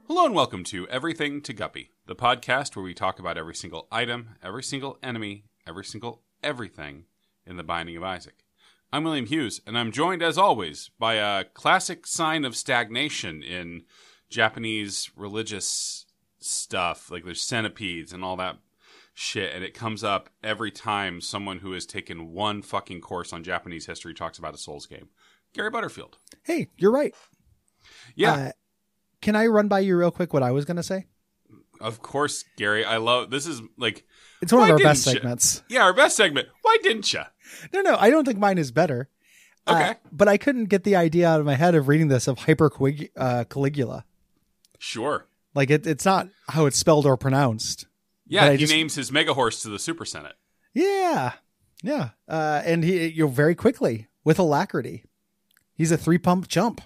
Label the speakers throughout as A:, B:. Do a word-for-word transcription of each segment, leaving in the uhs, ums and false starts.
A: Hello and welcome to Everything to Guppy, the podcast where we talk about every single item, every single enemy, every single everything in the Binding of Isaac. I'm William Hughes, and I'm joined, as always, by a classic sign of stagnation in Japanese religious stuff. Like there's centipedes and all that shit, and it comes up every time someone who has taken one fucking course on Japanese history talks about a Souls game. Gary Butterfield.
B: Hey, you're right.
A: Yeah.
B: Uh, can I run by you real quick what I was going to say?
A: Of course, Gary. I love this. Is like
B: it's one of our best
A: ya?
B: segments.
A: Yeah, our best segment. Why didn't you?
B: No, no, I don't think mine is better.
A: Okay,
B: uh, but I couldn't get the idea out of my head of reading this of Hypercoagulation. Uh, Caligula.
A: Sure.
B: Like it, it's not how it's spelled or pronounced.
A: Yeah, he
B: just,
A: names his mega horse to the Super Senate.
B: Yeah, yeah, uh, and he, you know, very quickly with alacrity. He's a three pump jump.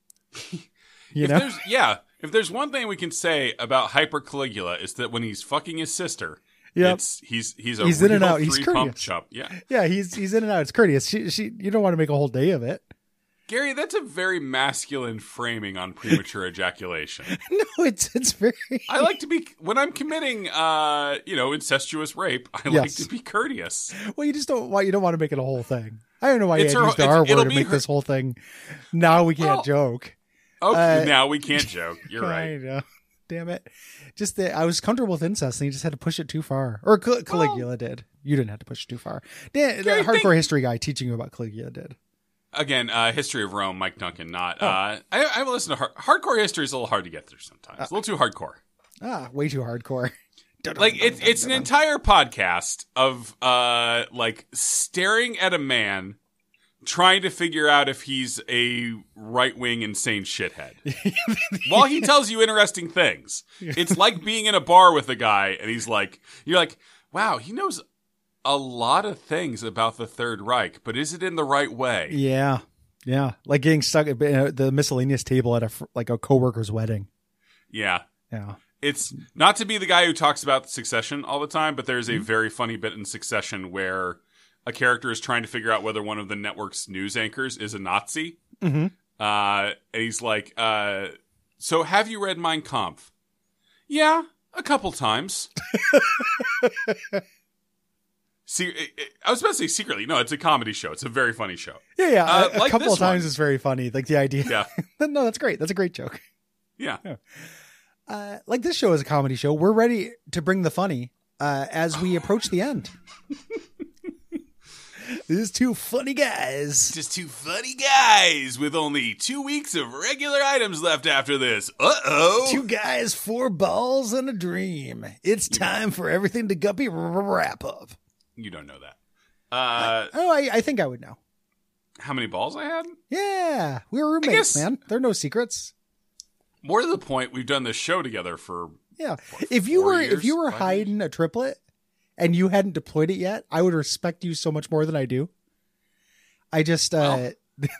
B: You
A: if
B: know,
A: there's, yeah. If there's one thing we can say about Hypercoagulation is that when he's fucking his sister,
B: yep.
A: it's he's he's a
B: he's
A: real
B: in and out. He's
A: three
B: courteous.
A: pump chump. Yeah,
B: yeah, he's he's in and out. It's courteous. She she you don't want to make a whole day of it.
A: Gary, that's a very masculine framing on premature ejaculation.
B: No, it's it's very.
A: I like to be when I'm committing, uh, you know, incestuous rape. I
B: Yes.
A: like to be courteous.
B: Well, you just don't want you don't want to make it a whole thing. I don't know why
A: It's
B: you
A: her-
B: used the
A: it's-
B: R
A: it'll
B: word to
A: be
B: make
A: her-
B: this whole thing. Now we can't
A: Well,
B: joke.
A: Okay,
B: Uh,
A: now we can't joke. You're
B: I
A: right.
B: know. Damn it! Just that I was comfortable with incest, and you just had to push it too far. Or Cal- Caligula did. You didn't have to push it too far. Dan,
A: Gary,
B: the hardcore
A: think-
B: history guy teaching you about Caligula did.
A: Again, uh, History of Rome, Mike Duncan, not.
B: Oh.
A: Uh, I, I haven't listened to hard, hardcore history. Is a little hard to get through sometimes.
B: Uh,
A: a little too hardcore.
B: Ah, way too hardcore.
A: Like it's it's an entire podcast of uh like staring at a man trying to figure out if he's a right-wing insane shithead while he tells you interesting things. It's like being in a bar with a guy and he's like, you're like, wow, he knows a lot of things about the Third Reich, but is it in the right way?
B: Yeah, yeah, like getting stuck at uh, the miscellaneous table at a fr- like a coworker's wedding.
A: Yeah.
B: Yeah.
A: It's not to be the guy who talks about Succession all the time, but there's a very funny bit in Succession where a character is trying to figure out whether one of the network's news anchors is a Nazi.
B: Mm-hmm.
A: Uh, and he's like, uh, so have you read Mein Kampf? Yeah, a couple times. See, I was about to say secretly. No, it's a comedy show. It's a very funny show.
B: Yeah, yeah.
A: Uh,
B: a a
A: like
B: couple
A: this
B: of times
A: one.
B: is very funny. Like the idea.
A: Yeah.
B: No, that's great. That's a great joke.
A: Yeah.
B: Yeah. Uh, like this show is a comedy show. We're ready to bring the funny uh, as we approach the end. These two funny guys.
A: Just two funny guys with only two weeks of regular items left after this. Uh-oh.
B: Two guys, four balls, and a dream. It's time for everything to Guppy wrap up.
A: You don't know that. Uh,
B: Oh, I, I think I would know.
A: how many balls I had?
B: Yeah, we were roommates,
A: guess-
B: man. There are no secrets.
A: More to the point, we've done this show together for
B: Yeah,
A: what,
B: if you
A: four
B: were
A: years?
B: if you were
A: Five
B: hiding a triplet and you hadn't deployed it yet, I would respect you so much more than I do. I just uh,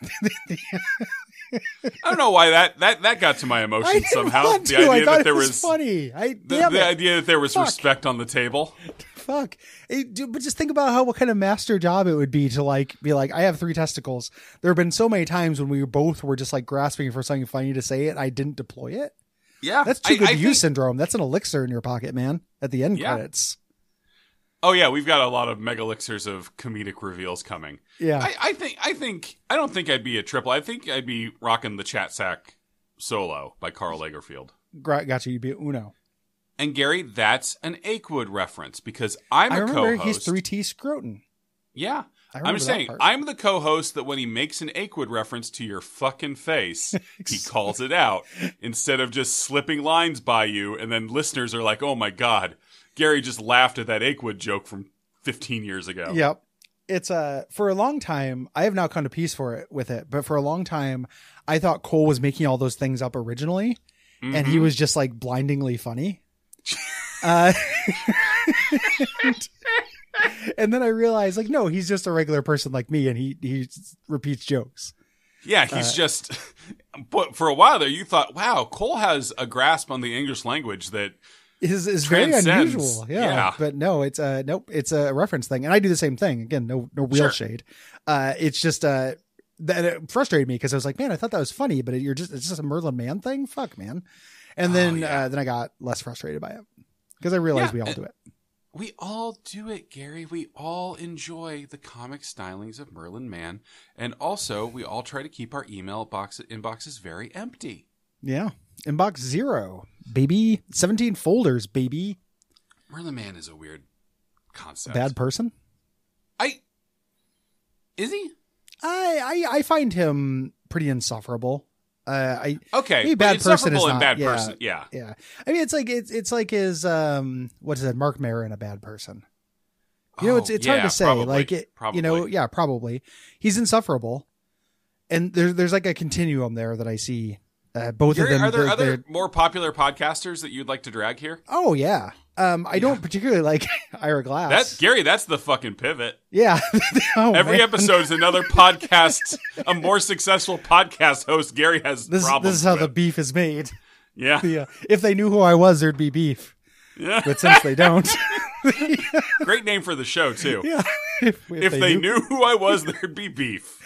A: I don't know why that that, that got to my
B: I
A: emotions
B: didn't
A: somehow.
B: want
A: The
B: to. I
A: idea
B: thought
A: that
B: it
A: there
B: was,
A: was
B: funny. I
A: the,
B: damn
A: the
B: it.
A: idea that there was
B: Fuck.
A: respect on the table.
B: Fuck. Hey, dude, but just think about how what kind of master job it would be to like be like, I have three testicles. There have been so many times when we both were just like grasping for something funny to say it. And I didn't deploy it.
A: Yeah,
B: That's too
A: I-
B: good
A: I
B: to
A: think-
B: use syndrome. That's an elixir in your pocket, man. At the end
A: Yeah.
B: credits.
A: Oh yeah, we've got a lot of mega elixirs of comedic reveals coming.
B: Yeah.
A: I, I think I think I don't think I'd be a triple. I think I'd be rocking the Chat Sack solo by Carl Lagerfeld.
B: Gra- Gotcha. You'd be Uno.
A: And Gary, that's an Akewood reference because I'm
B: I
A: a
B: remember
A: co-host.
B: he's three T Scroton.
A: Yeah.
B: I
A: I'm
B: remember
A: just
B: that
A: saying,
B: part.
A: I'm the co-host that when he makes an Akewood reference to your fucking face, he calls it out instead of just slipping lines by you. And then listeners are like, oh my God, Gary just laughed at that Akewood joke from fifteen years ago.
B: Yep. It's uh for a long time, I have now come to peace for it with it, but for a long time, I thought Cole was making all those things up originally,
A: Mm-hmm.
B: and he was just like blindingly funny. uh, and, and then I realized, like, no, he's just a regular person like me, and he he repeats jokes.
A: Yeah, he's
B: Uh,
A: just. But for a while there, you thought, wow, Cole has a grasp on the English language that.
B: Is is very
A: Transcends.
B: unusual, yeah.
A: Yeah.
B: But no, it's a nope. It's a reference thing, and I do the same thing. Again, no no real
A: Sure.
B: shade. Uh, it's just uh, that it frustrated me because I was like, man, I thought that was funny, but you're just, it's just a Merlin Mann thing. Fuck, man. And then, oh, yeah. uh, then I got less frustrated by it because I realized yeah, we all do it.
A: We all do it, Gary. We all enjoy the comic stylings of Merlin Mann. And also, we all try to keep our email box inboxes very empty.
B: Yeah. Inbox zero, baby. seventeen folders, baby.
A: Merlin Mann is a weird concept.
B: Bad person?
A: I... Is he?
B: I, I, I find him pretty insufferable. Uh, I
A: okay,
B: maybe bad person is
A: and
B: not,
A: bad
B: yeah,
A: person. Yeah,
B: yeah. I mean, it's like it's it's like his um, what is it? Mark Maron, a bad person. You know, it's it's
A: oh, yeah,
B: hard to say.
A: Probably,
B: like it,
A: probably.
B: you know, yeah, probably. He's insufferable, and there's there's like a continuum there that I see. Uh, both
A: Gary,
B: of them.
A: Are there
B: they're,
A: other
B: they're,
A: more popular podcasters that you'd like to drag here?
B: Oh yeah. Um, I yeah. don't particularly like Ira Glass.
A: That's Gary. That's the fucking pivot.
B: Yeah. oh,
A: Every
B: man.
A: episode is another podcast, a more successful podcast host. Gary has
B: this,
A: problems.
B: This is how
A: with.
B: the beef is made.
A: Yeah.
B: The, uh, if they knew who I was, there'd be beef.
A: Yeah.
B: But since they don't,
A: great name for the show too.
B: Yeah. If,
A: if, if they, they knew. knew who I was, there'd be beef.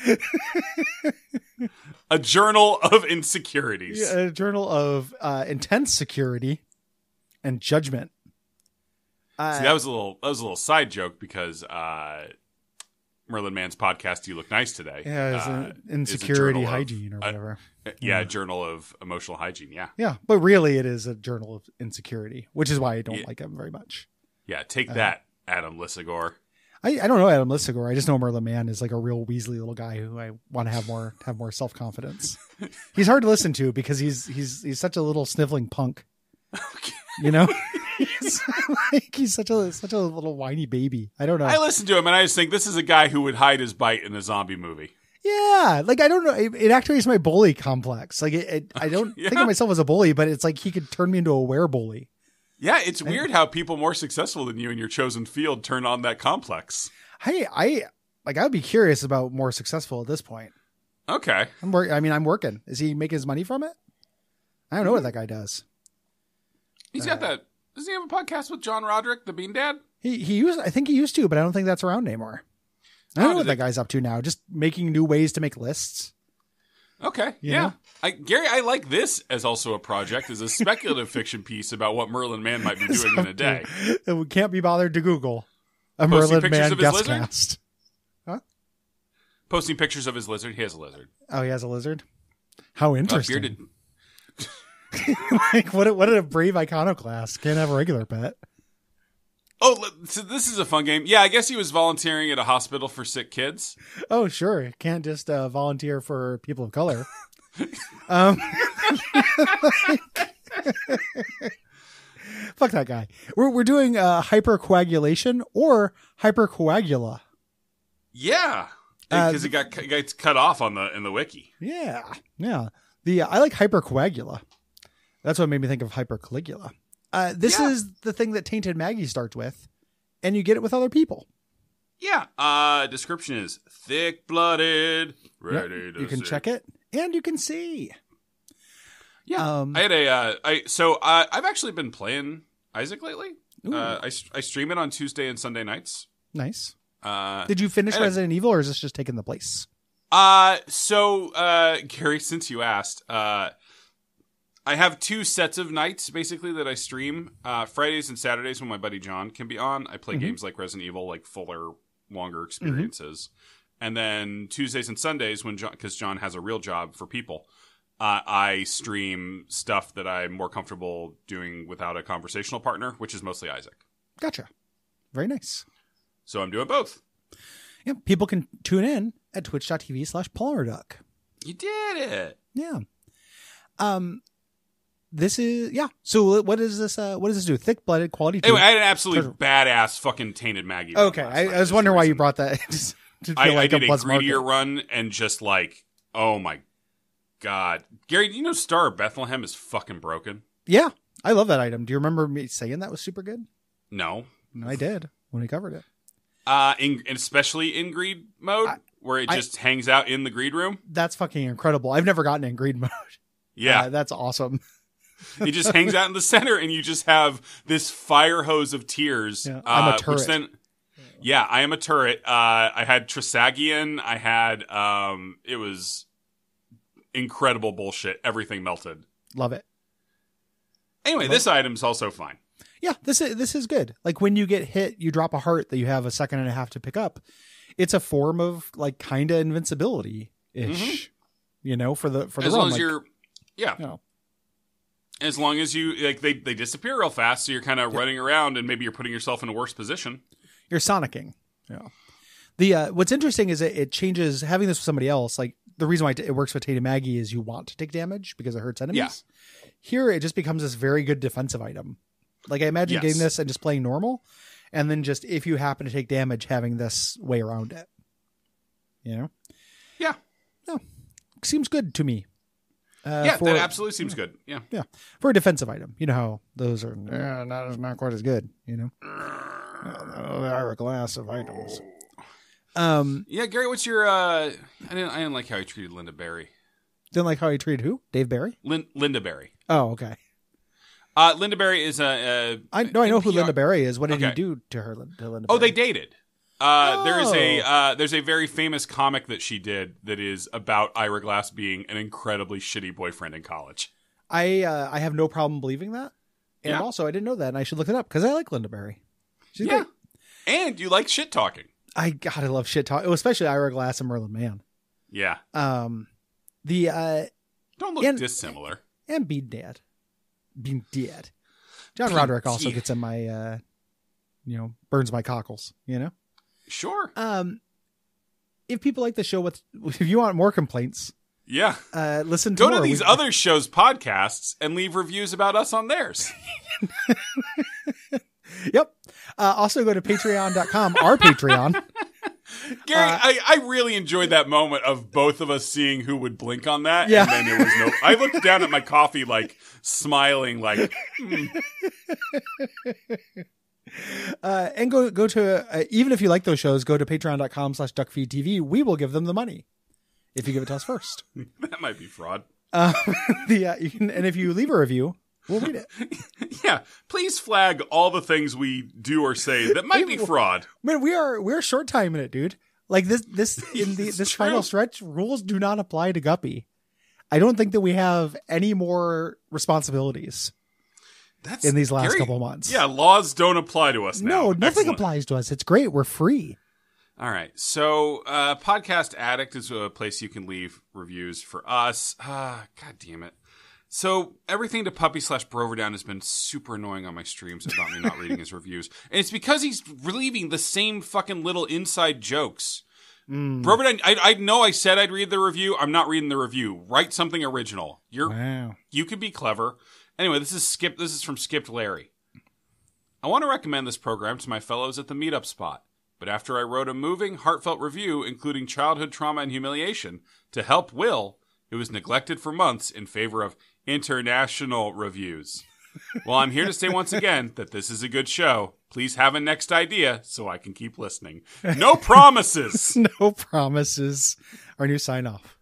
A: A journal of insecurities.
B: Yeah, a journal of uh, intense security and judgment. Uh,
A: See, that was a little that was a little side joke because uh, Merlin Mann's podcast, "You Look Nice Today,"
B: yeah, it's
A: uh,
B: insecurity
A: of,
B: hygiene or whatever.
A: Uh, yeah, yeah, journal of emotional hygiene. Yeah,
B: yeah, but really, it is a journal of insecurity, which is why I don't yeah. like him very much.
A: Yeah, take uh, that, Adam Lissagore.
B: I, I don't know Adam Lissagore. I just know Merlin Mann is like a real Weasley little guy who I want to have more have more self confidence. He's hard to listen to because he's he's he's such a little sniveling punk.
A: Okay.
B: You know, he's like he's such a such a little whiny baby. I don't know.
A: I listen to him and I just think this is a guy who would hide his bite in a zombie movie.
B: Yeah, like I don't know. It, it activates my bully complex. Like it, it I don't yeah. think of myself as a bully, but it's like he could turn me into a were-bully.
A: Yeah, it's weird how people more successful than you in your chosen field turn on that complex.
B: Hey, I like I'd be curious about more successful at this point.
A: Okay,
B: I'm work. I mean, I'm working. Is he making his money from it? I don't know what that guy does.
A: He's got uh, that. Does he have a podcast with John Roderick, the Bean Dad?
B: He he used. I think he used to, but I don't think that's around anymore. I don't oh, know what that it... guy's up to now. Just making new ways to make lists.
A: Okay, you yeah. I, Gary, I like this as also a project, as a speculative fiction piece about what Merlin Mann might be doing in a day.
B: We can't be bothered to Google a
A: Posting
B: Merlin Mann guest
A: cast. Huh? Posting pictures of his lizard. He has a lizard.
B: Oh, he has a lizard? How interesting.
A: Uh, bearded...
B: like, what, what a brave iconoclast. Can't have a regular pet.
A: Oh, so this is a fun game. Yeah, I guess he was volunteering at a hospital for sick kids.
B: Oh, sure. Can't just uh, volunteer for people of color. um, fuck that guy. We're we're doing uh, hypercoagulation or hypercoagula.
A: Yeah, because uh, it got gets cut off on the in the wiki.
B: Yeah, yeah. The uh, I like hypercoagula. That's what made me think of hypercaligula. Uh, this yeah. is the thing that Tainted Maggie starts with, and you get it with other people.
A: Yeah. Uh, description is thick-blooded, ready
B: yep.
A: to
B: You can
A: see.
B: check it, and you can see.
A: Yeah. Um, I had a. Uh, I so uh, I've actually been playing Isaac lately. Uh, I I stream it on Tuesday and Sunday nights.
B: Nice.
A: Uh,
B: Did you finish
A: and,
B: Resident Evil, or is this just taking the place?
A: Uh so uh, Gary, since you asked, uh. I have two sets of nights, basically, that I stream. Uh, Fridays and Saturdays when my buddy John can be on. I play mm-hmm. games like Resident Evil, like fuller, longer experiences. Mm-hmm. And then Tuesdays and Sundays, when John, because John has a real job for people, uh, I stream stuff that I'm more comfortable doing without a conversational partner, which is mostly Isaac.
B: Gotcha. Very nice.
A: So I'm doing both.
B: Yeah, people can tune in at twitch.tv slash Duck.
A: You did it.
B: Yeah. Um... This is yeah. So what does this? Uh, what does this do? Thick blooded quality.
A: Anyway, I had an absolutely Turtle. badass fucking Tainted Maggie.
B: Okay, I, I was wondering why you brought that. just to feel
A: I,
B: like
A: I did
B: a,
A: a greedier market. run and just like, oh my god, Gary, do you know Star of Bethlehem is fucking broken?
B: Yeah, I love that item. Do you remember me saying that was super good?
A: No,
B: no I did when we covered it.
A: Uh, in especially in greed mode, I, where it just I, hangs out in the greed room.
B: That's fucking incredible. I've never gotten in greed mode.
A: Yeah,
B: uh, that's awesome.
A: It just hangs out in the center, and you just have this fire hose of tears.
B: Yeah, I'm
A: uh,
B: a turret.
A: Which then, Yeah, I am a turret. Uh, I had Trisagion. I had, um, it was incredible bullshit. Everything melted.
B: Love it.
A: Anyway,
B: Love
A: this
B: it.
A: item's also fine.
B: Yeah, this is this is good. Like when you get hit, you drop a heart that you have a second and a half to pick up. It's a form of like kind of invincibility ish, mm-hmm. you know, for the for the
A: as
B: run.
A: long as
B: like,
A: you're, yeah,
B: you know.
A: As long as you like, they they disappear real fast, so you're kind of yeah. running around, and maybe you're putting yourself in a worse position.
B: You're sonicking. Yeah. The uh, what's interesting is it, it changes having this with somebody else. Like the reason why it works with Tainted Maggie is you want to take damage because it hurts enemies. Yeah. Here it just becomes this very good defensive item. Like I imagine yes. getting this and just playing normal, and then just if you happen to take damage, having this way around it. You know?
A: Yeah.
B: No. Seems good to me.
A: Uh, yeah, for, that absolutely seems good. Yeah.
B: Yeah. For a defensive item. You know how those are uh, not not quite as good, you know? Uh, they are a class of items. Um,
A: yeah, Gary, what's your uh I didn't I didn't like how he treated Linda Berry.
B: Didn't like how he treated who? Dave Barry?
A: Lin- Linda Berry.
B: Oh, okay.
A: Uh, Linda Berry is a. a
B: I no, I know N P R. Who Linda Berry is. What did
A: okay.
B: he do to her? To Linda
A: oh,
B: Berry?
A: they dated. Uh,
B: oh.
A: There is a uh, there's a very famous comic that she did that is about Ira Glass being an incredibly shitty boyfriend in college.
B: I uh, I have no problem believing that, and
A: yeah.
B: also I didn't know that, and I should look it up because I like Linda Berry. She's
A: yeah,
B: great.
A: And you like shit talking.
B: I God, I love shit talk, especially Ira Glass and Merlin Mann.
A: Yeah.
B: Um, the uh,
A: don't look and, dissimilar.
B: And Being Dead, Being Dead. John Being Roderick also dead. Gets in my, uh, you know, burns my cockles. You know.
A: Sure.
B: Um, if people like the show, with if you want more complaints,
A: yeah,
B: uh, listen to
A: go
B: more.
A: to these
B: we,
A: other shows' podcasts and leave reviews about us on theirs.
B: Yep. Uh, also go to patreon dot com, our Patreon.
A: Gary,
B: uh,
A: I, I really enjoyed that moment of both of us seeing who would blink on that.
B: Yeah.
A: And then there was no, I looked down at my coffee, like smiling, like, hmm.
B: Uh, and go go to uh, even if you like those shows, go to patreon dot com slash Duckfeed T V. We will give them the money if you give it to us first.
A: That might be fraud.
B: Uh, the uh, you can, and if you leave a review, we'll read it.
A: Yeah, please flag all the things we do or say that might be fraud.
B: Man, we are we're short timing it, dude. Like this this in the this
A: true.
B: final stretch, rules do not apply to Guppy. I don't think that we have any more responsibilities. That's in these last
A: Gary,
B: couple months.
A: Yeah, laws don't apply to us now.
B: No, nothing
A: Excellent.
B: applies to us. It's great. We're free.
A: All right. So, uh, Podcast Addict is a place you can leave reviews for us. Uh, God damn it. So, everything to Puppy slash Broverdown has been super annoying on my streams about me not reading his reviews. And it's because he's leaving the same fucking little inside jokes. Mm. Broverdown, I, I know I said I'd read the review. I'm not reading the review. Write something original. You're,
B: wow.
A: You can be clever. Anyway, this is Skip. This is from Skipped Larry. I want to recommend this program to my fellows at the meetup spot, but after I wrote a moving, heartfelt review including childhood trauma and humiliation to help Will, it was neglected for months in favor of international reviews. Well, I'm here to say once again that this is a good show. Please have a next idea so I can keep listening. No promises.
B: No promises. Our new sign off.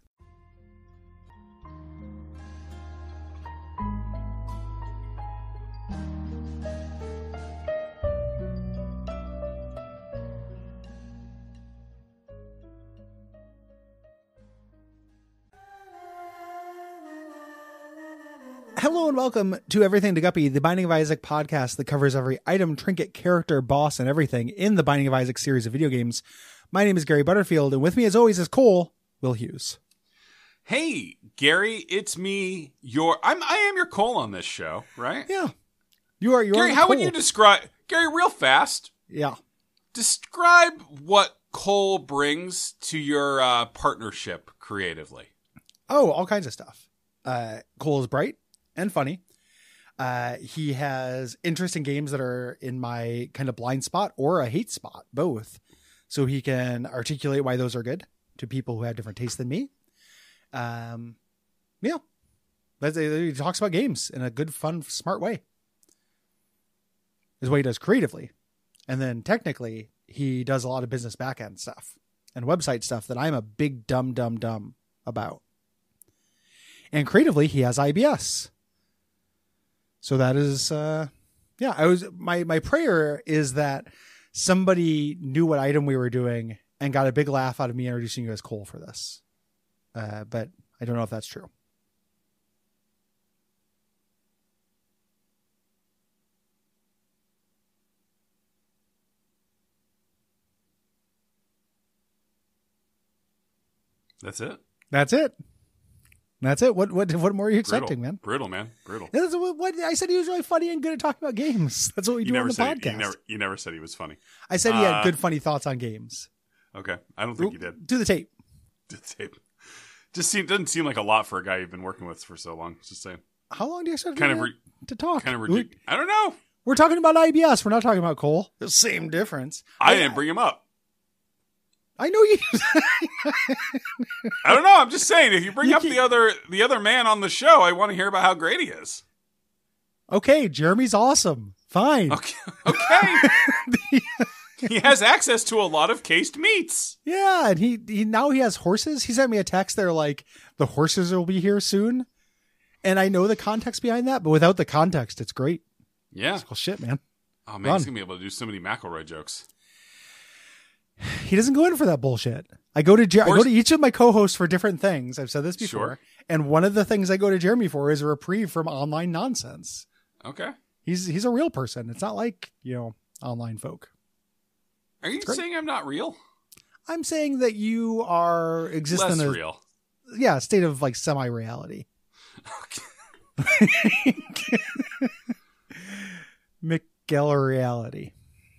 B: Hello and welcome to Everything to Guppy, the Binding of Isaac podcast that covers every item, trinket, character, boss, and everything in the Binding of Isaac series of video games. My name is Gary Butterfield, and with me as always is Cole, Will Hughes.
A: Hey, Gary, it's me, your I'm I am your Cole on this show, right?
B: Yeah. You are you
A: Gary,
B: are
A: how
B: Cole.
A: would you describe Gary real fast?
B: Yeah.
A: Describe what Cole brings to your uh, partnership creatively.
B: Oh, all kinds of stuff. Uh, Cole is bright and funny. Uh, he has interesting games that are in my kind of blind spot or a hate spot, both. So he can articulate why those are good to people who have different tastes than me. Um, yeah. That's, he talks about games in a good, fun, smart way. Is what he does creatively. And then technically, he does a lot of business backend stuff and website stuff that I'm a big dumb, dumb, dumb about. And creatively, he has I B S. So that is, uh, yeah, I was, my, my prayer is that somebody knew what item we were doing and got a big laugh out of me introducing you as Cole for this. Uh, but I don't know if that's true.
A: That's it.
B: That's it. That's it. What what what more are you expecting,
A: Brutal.
B: man?
A: Brutal, man. Brutal.
B: That's what, what I said. He was really funny and good at talking about games. That's what we
A: You
B: do on
A: never
B: the
A: said
B: podcast.
A: you never you never said he was funny.
B: I said he had
A: Uh,
B: good, funny thoughts on games.
A: Okay, I don't think you did.
B: Do the tape.
A: Did tape. Just seem doesn't seem like a lot for a guy you've been working with for so long. Just saying.
B: How long do you expect
A: Kind
B: me
A: of re-
B: to talk?
A: Kind of
B: We-
A: ridiculous. I don't know.
B: We're talking about I B S. We're not talking about Cole. The same difference.
A: I didn't bring him up.
B: I know you.
A: I don't know. I'm just saying. If you bring
B: You
A: up
B: can't-
A: the other the other man on the show, I want to hear about how great he is.
B: Okay, Jeremy's awesome. Fine.
A: Okay. Okay. He has access to a lot of cased meats.
B: Yeah, and he, he now he has horses. He sent me a text. They're like, the horses will be here soon. And I know the context behind that, but without the context, it's great.
A: Yeah.
B: Well, shit, man.
A: Oh man,
B: Run.
A: he's gonna be able to do so many McElroy jokes.
B: He doesn't go in for that bullshit. I go to Jer- I
A: Horse-
B: go to each of my co-hosts for different things. I've said this before.
A: Sure.
B: And one of the things I go to Jeremy for is a reprieve from online nonsense.
A: Okay.
B: He's he's a real person. It's not like, you know, online folk.
A: Are you
B: great.
A: saying I'm not real?
B: I'm saying that you are exist
A: Less
B: in a
A: real.
B: yeah, state of like semi-reality. Miguel reality.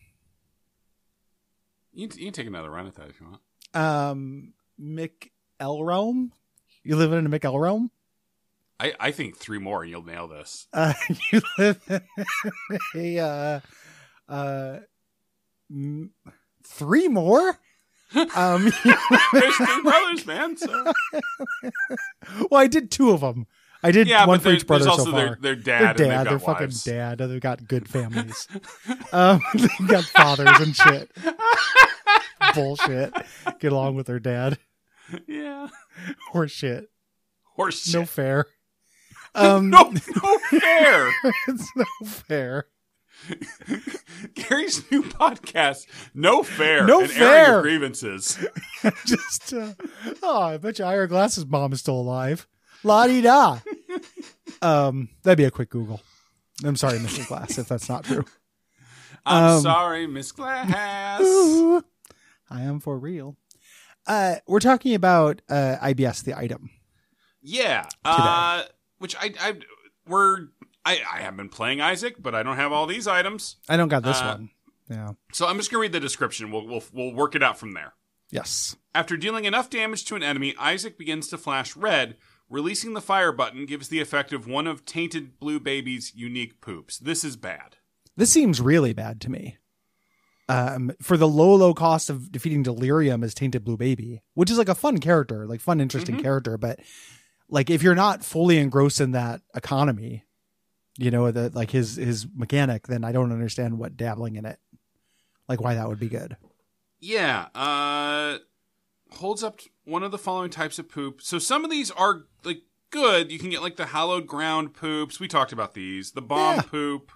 A: You, you can take another run at that if you want.
B: Um, Miguel realm. You live in a Miguel realm.
A: I, I think three more and you'll nail this.
B: Uh, you live in a uh, uh, m- three more. Um,
A: There's three brothers, man. So.
B: well, I did two of them. I did
A: Yeah,
B: one
A: but
B: for
A: there-
B: each brother
A: there's
B: so
A: also
B: far.
A: their, their
B: Their
A: dad. and
B: dad,
A: they've
B: they're
A: got
B: fucking
A: wives.
B: dad. They've got good families. um, they've got fathers and shit. Bullshit. Get along with their dad.
A: Yeah.
B: Or shit.
A: Horse shit.
B: No fair. Um,
A: no, no fair.
B: it's no fair.
A: Gary's new podcast, No Fair.
B: No
A: and
B: fair.
A: Airing your grievances.
B: Just, uh, oh, I bet you Ira Glass's mom is still alive. La di da. Um, that'd be a quick Google. I'm sorry, Mister Glass, if that's not true.
A: I'm
B: Um,
A: sorry, Miss Glass.
B: Ooh, I am for real. Uh, we're talking about uh, I B S, the item.
A: Yeah. Uh, which I, I, we're, I, I have been playing Isaac, but I don't have all these items.
B: I don't got this
A: Uh,
B: one. Yeah.
A: So I'm just gonna read the description. We'll, we'll, we'll work it out from there.
B: Yes.
A: After dealing enough damage to an enemy, Isaac begins to flash red. Releasing the fire button gives the effect of one of Tainted Blue Baby's unique poops. This is bad.
B: This seems really bad to me. Um, for the low, low cost of defeating Delirium as Tainted Blue Baby, which is like a fun character, like fun, interesting
A: Mhm.
B: character. But like, if you're not fully engrossed in that economy, you know, that like his, his mechanic, then I don't understand what dabbling in it, like why that would be good.
A: Yeah. Uh, holds up one of the following types of poop. So some of these are like good. You can get like the hallowed ground poops. We talked about these. The bomb
B: Yeah.
A: poop.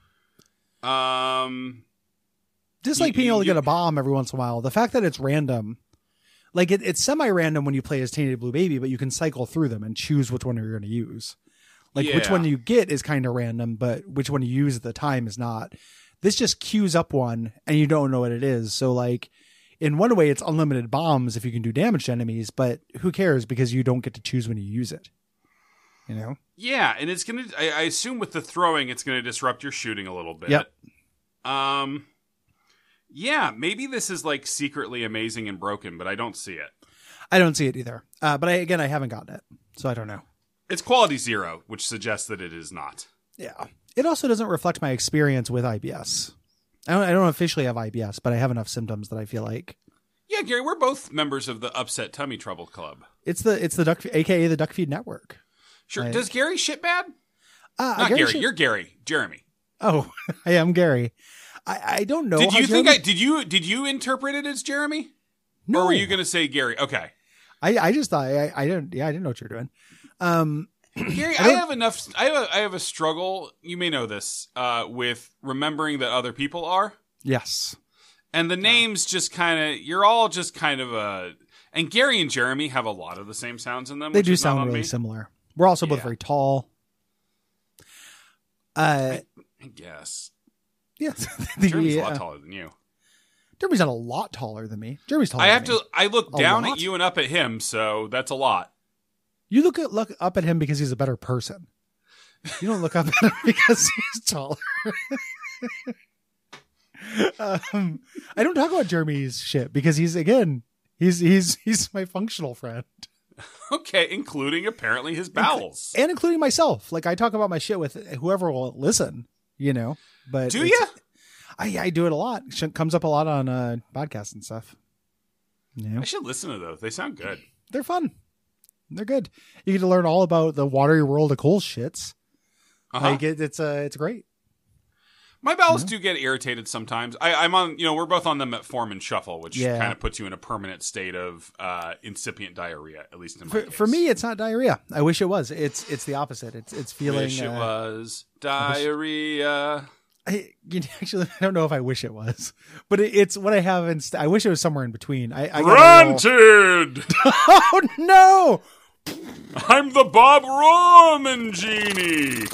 A: Um,
B: Just
A: You-
B: like being
A: you-
B: able to
A: you-
B: get a bomb every once in a while. The fact that it's random, like it, it's semi-random when you play as Tainted Blue Baby, but you can cycle through them and choose which one you're going to use. Like which
A: Yeah.
B: one you get is kind of random, but which one you use at the time is not. This just queues up one and you don't know what it is. So like in one way it's unlimited bombs if you can do damage to enemies, but who cares because you don't get to choose when you use it. You know?
A: yeah, and it's gonna. I, I assume with the throwing, it's gonna disrupt your shooting a little bit.
B: Yep.
A: Um. Yeah, maybe this is like secretly amazing and broken, but I don't see it.
B: I don't see it either. Uh, but I, again, I haven't gotten it, so I don't know.
A: It's quality zero, which suggests that it is not.
B: Yeah. It also doesn't reflect my experience with I B S. I don't, I don't officially have I B S, but I have enough symptoms that I feel like
A: Yeah, Gary, we're both members of the Upset Tummy Trouble Club.
B: it's the it's the duck, aka the Duckfeed Network.
A: Sure.
B: I-
A: Does Gary shit bad?
B: Uh,
A: Not
B: Gary
A: Gary.
B: should-
A: You're Gary. Jeremy.
B: Oh, I am Gary. I, I don't know.
A: Did
B: how
A: you think
B: Jeremy-
A: I did you did you interpret it as Jeremy?
B: No.
A: Or were you going to say Gary? Okay.
B: I, I just thought I, I didn't. Yeah, I didn't know what you're doing. Um,
A: Gary,
B: I
A: I,
B: don't-
A: have enough. I have a, I have a struggle. You may know this uh, with remembering that other people are.
B: yes.
A: And the names just kind of, you're all just kind of a, and Gary and Jeremy have a lot of the same sounds in them.
B: They
A: which
B: do
A: is not
B: sound
A: on
B: really
A: me.
B: similar. We're also both
A: Yeah.
B: very tall. Uh,
A: I, I guess.
B: yes.
A: Jeremy's a lot
B: uh,
A: taller than you.
B: Jeremy's not a lot taller than me. Jeremy's taller
A: I have
B: than me.
A: to, I look
B: A
A: down
B: lot?
A: at you and up at him, so that's a lot.
B: You look at look up at him because he's a better person. You don't look up at him because he's taller. um, I don't talk about Jeremy's shit because he's again he's he's he's my functional friend.
A: Okay, including apparently his bowels.
B: And including myself. Like I talk about my shit with whoever will listen, you know. But
A: Do
B: it's-
A: you?
B: I I do it a lot. It comes up a lot on uh, podcasts and stuff. Yeah,
A: I should listen to those. They sound good.
B: they're fun. They're good. You get to learn all about the watery world of Cole's shits.
A: Uh-huh.
B: Like it, it's uh, it's great.
A: My bowels
B: Yeah.
A: do get irritated sometimes. I, I'm on, you know, we're both on the metformin shuffle, which
B: Yeah.
A: kind of puts you in a permanent state of uh, incipient diarrhea, at least in my
B: For,
A: case.
B: for me, it's not diarrhea. I wish it was. It's it's the opposite. It's it's feeling.
A: Wish it
B: uh,
A: was diarrhea.
B: I you know, actually I don't know if I wish it was, but it, it's what I have instead. I wish it was somewhere in between. I, I got a little-
A: Granted,
B: Oh no!
A: I'm the Bob Roman genie.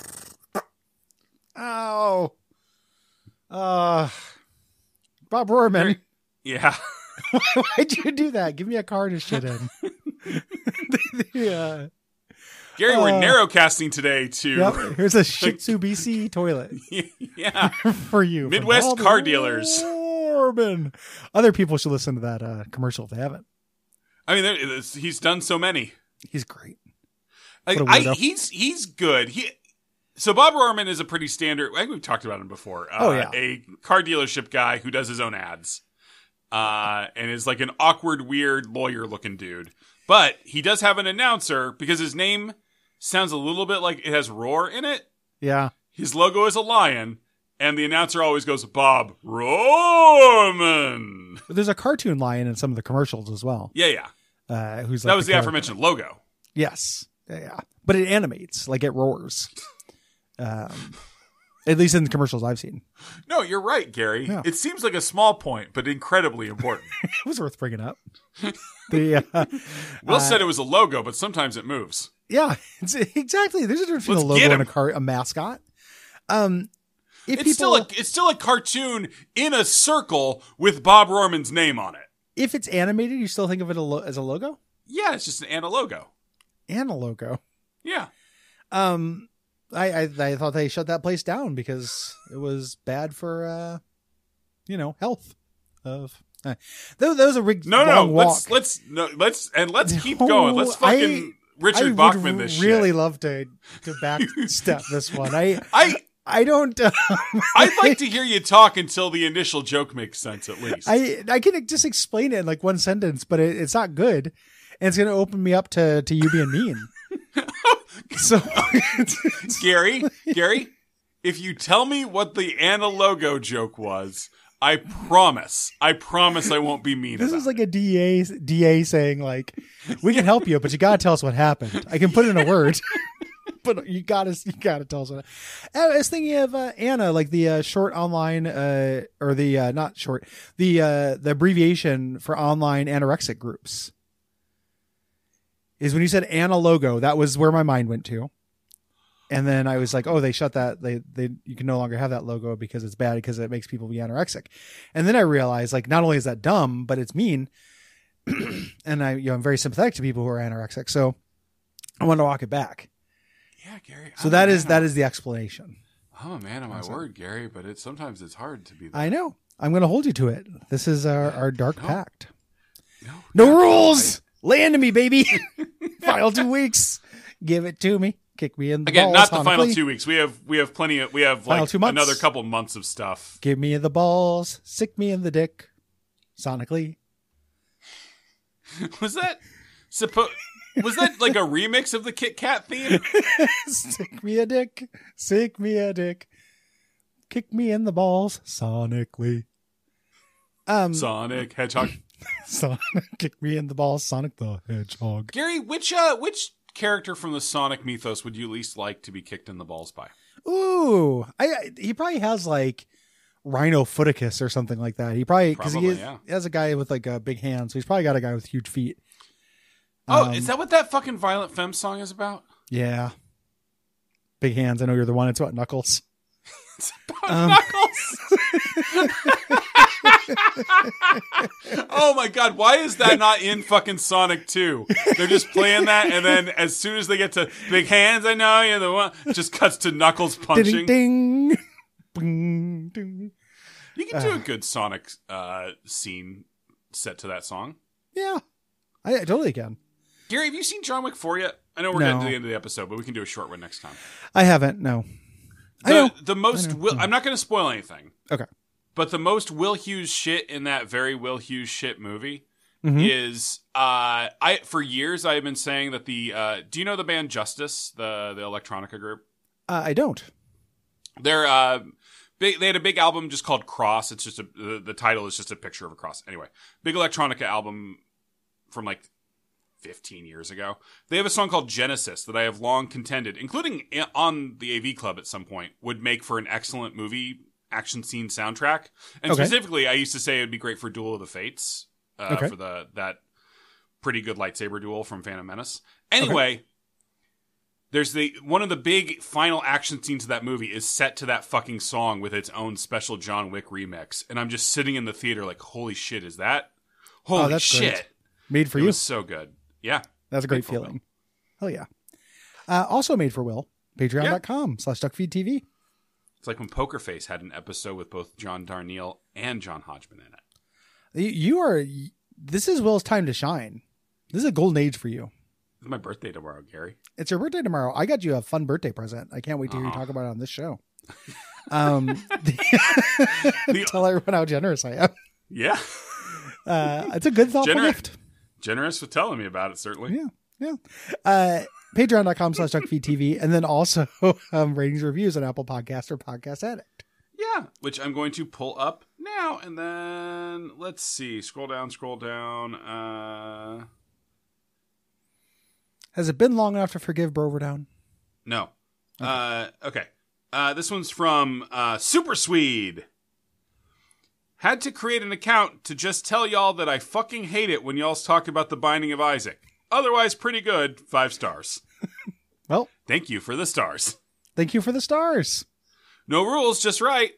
B: Oh, uh, Bob Rohrman.
A: Yeah.
B: Why'd you do that? Give me a car to shit in. Yeah.
A: Gary, we're
B: Uh,
A: narrowcasting today to
B: Yep. Here's a Shih Tzu B C toilet
A: yeah.
B: for you. from
A: Midwest
B: Bob
A: car dealers.
B: Rohrman. Other people should listen to that uh, commercial if they haven't.
A: I mean, there- it's- he's done so many.
B: He's great.
A: Like,
B: What a
A: I,
B: weirdo.
A: he's he's good. He so Bob Rohrman is a pretty standard. I think we've talked about him before. Uh,
B: Oh, yeah.
A: A car dealership guy who does his own ads, uh, and is like an awkward, weird lawyer looking dude. But he does have an announcer because his name sounds a little bit like it has roar in it.
B: Yeah.
A: His logo is a lion, and the announcer always goes Bob Rohrman.
B: But there's a cartoon lion in some of the commercials as well.
A: Yeah, yeah.
B: Uh, who's like
A: That was the,
B: character.
A: aforementioned logo.
B: Yes. Yeah, yeah. But it animates, like it roars. Um, at least in the commercials I've seen.
A: No, you're right, Gary.
B: Yeah.
A: It seems like a small point, but incredibly important.
B: It was worth bringing up. The uh,
A: Will
B: uh,
A: said it was a logo, but sometimes it moves.
B: yeah, it's, exactly. There's a difference between a
A: Let's get
B: logo and a
A: him.
B: car, a mascot. Um, if
A: It's
B: people,
A: still a it's still a cartoon in a circle with Bob Rohrman's name on it.
B: if it's animated, you still think of it a lo- as a logo
A: Yeah, it's just an and a logo.
B: and a logo.
A: Yeah.
B: Um, I, I I thought they shut that place down because it was bad for uh, you know, health of. Uh, that, that was a rig-
A: No, no,
B: long walk.
A: let's let's no, let's and let's keep
B: No,
A: going. Let's
B: I-
A: fucking Richard
B: I
A: Bachman
B: would
A: this
B: really
A: shit.
B: love to to backstep this one. I
A: I
B: I don't. Um,
A: I'd like to hear you talk until the initial joke makes sense, at least.
B: I I can just explain it in like one sentence, but it, it's not good, and it's going to open me up to to you being mean. So,
A: Gary, Gary, if you tell me what the Anna logo joke was, I promise, I promise I won't be mean
B: this
A: about
B: is like a D A D A saying like, we can help you, but you got to tell us what happened. I can put in a word, but you got to you got to tell us what. I was thinking of uh, Anna, like the uh, short online, uh, or the uh, not short, the uh, the abbreviation for online anorexic groups. Is when you said Anna logo, that was where my mind went to. And then I was like, oh, they shut that. They, they, you can no longer have that logo because it's bad because it makes people be anorexic. And then I realized like, not only is that dumb, but it's mean. And I, you know, I'm very sympathetic to people who are anorexic. So I wanted to walk it back.
A: Yeah, Gary.
B: So
A: I'm
B: that
A: a
B: is,
A: man
B: that
A: of-
B: is the explanation.
A: I'm a man of my
B: Awesome.
A: word, Gary, but it sometimes it's hard to be that.
B: I know. I'm going to hold you to it. This is our, our dark
A: No.
B: pact.
A: No,
B: No
A: no,
B: rules. Lay into me, baby. Final two weeks. Give it to me. Kick me in the
A: Again,
B: balls.
A: not the final
B: sonically.
A: two weeks. We have we have plenty of we have
B: Final
A: like
B: two months.
A: another couple months of stuff.
B: Give me the balls. Sick me in the dick. Sonically.
A: Was that suppo- was that like a remix of the Kit Kat theme?
B: Sick me a dick. Sick me a dick. Kick me in the balls. Sonically. Um,
A: Sonic Hedgehog.
B: Sonic. Kick me in the balls. Sonic the Hedgehog.
A: Gary, which uh which character from the Sonic mythos would you least like to be kicked in the balls by?
B: Ooh. I, I he probably has like Rhinophodicus or something like that. He probably, because he, is-
A: yeah.
B: he has a guy with like a big hand, so he's probably got a guy with huge feet.
A: Oh,
B: Um,
A: is that what that fucking Violent Femme song is about?
B: Yeah. Big hands. I know you're the one. It's about Knuckles.
A: It's about
B: Um,
A: Knuckles. Oh my god, why is that not in fucking Sonic two? They're just playing that, and then as soon as they get to big hands, I know you're the one, it just cuts to Knuckles punching.
B: Ding, ding. Bing, ding.
A: You can do
B: Uh.
A: a good Sonic uh, scene set to that song.
B: Yeah. I, I totally can.
A: Gary, have you seen John Wick four yet? I know we're
B: No.
A: getting to the end of the episode, but we can do a short one next time.
B: I haven't. No.
A: The,
B: I know.
A: the most
B: I know.
A: Will, I'm not going to spoil anything.
B: Okay.
A: But the most Will Hughes shit in that very Will Hughes shit movie
B: Mhm.
A: is uh I for years I've been saying that the uh do you know the band Justice, the the electronica group?
B: Uh, I don't.
A: They're uh big they had a big album just called Cross. It's just a the, the title is just a picture of a cross. Anyway, big electronica album from like fifteen years ago. They have a song called Genesis that I have long contended, including on the A V Club at some point, would make for an excellent movie action scene soundtrack. And
B: Okay.
A: specifically, I used to say it would be great for Duel of the Fates, uh,
B: Okay.
A: for the that pretty good lightsaber duel from Phantom Menace. Anyway, there's the one of the big final action scenes of that movie is set to that fucking song with its own special John Wick remix. And I'm just sitting in the theater like, holy shit, is that? Holy
B: Oh, that's
A: shit.
B: great. Made for
A: It
B: you.
A: was so good. Yeah.
B: That's a great
A: Made for
B: feeling. Hell yeah. Uh, also made for Will. Patreon.com slash Duckfeed.tv.
A: It's like when Poker Face had an episode with both John Darnielle and John Hodgman in it.
B: You, you are, this is Will's time to shine. This is a golden age for you.
A: It's my birthday tomorrow, Gary.
B: It's your birthday tomorrow. I got you a fun birthday present. I can't wait to hear you
A: Aw.
B: talk about it on this show. Um,
A: The-
B: tell everyone how generous I am.
A: Yeah.
B: Uh, it's a good, thoughtful
A: Gener-
B: gift.
A: Generous with telling me about it, certainly.
B: Yeah, yeah. Uh, Patreon.com slash DuckFeedTV. And then also um, ratings, reviews on Apple Podcast or Podcast Addict.
A: Yeah, which I'm going to pull up now. And then, let's see. Scroll down, scroll down. Uh,
B: Has it been long enough to forgive Broverdown?
A: no. Okay. Uh, okay. Uh, this one's from uh, Super Swede. Had to create an account to just tell y'all that I fucking hate it when y'all's talk about the Binding of Isaac. Otherwise, pretty good. Five stars.
B: Well,
A: Thank you for the stars.
B: thank you for the stars.
A: No rules, just right.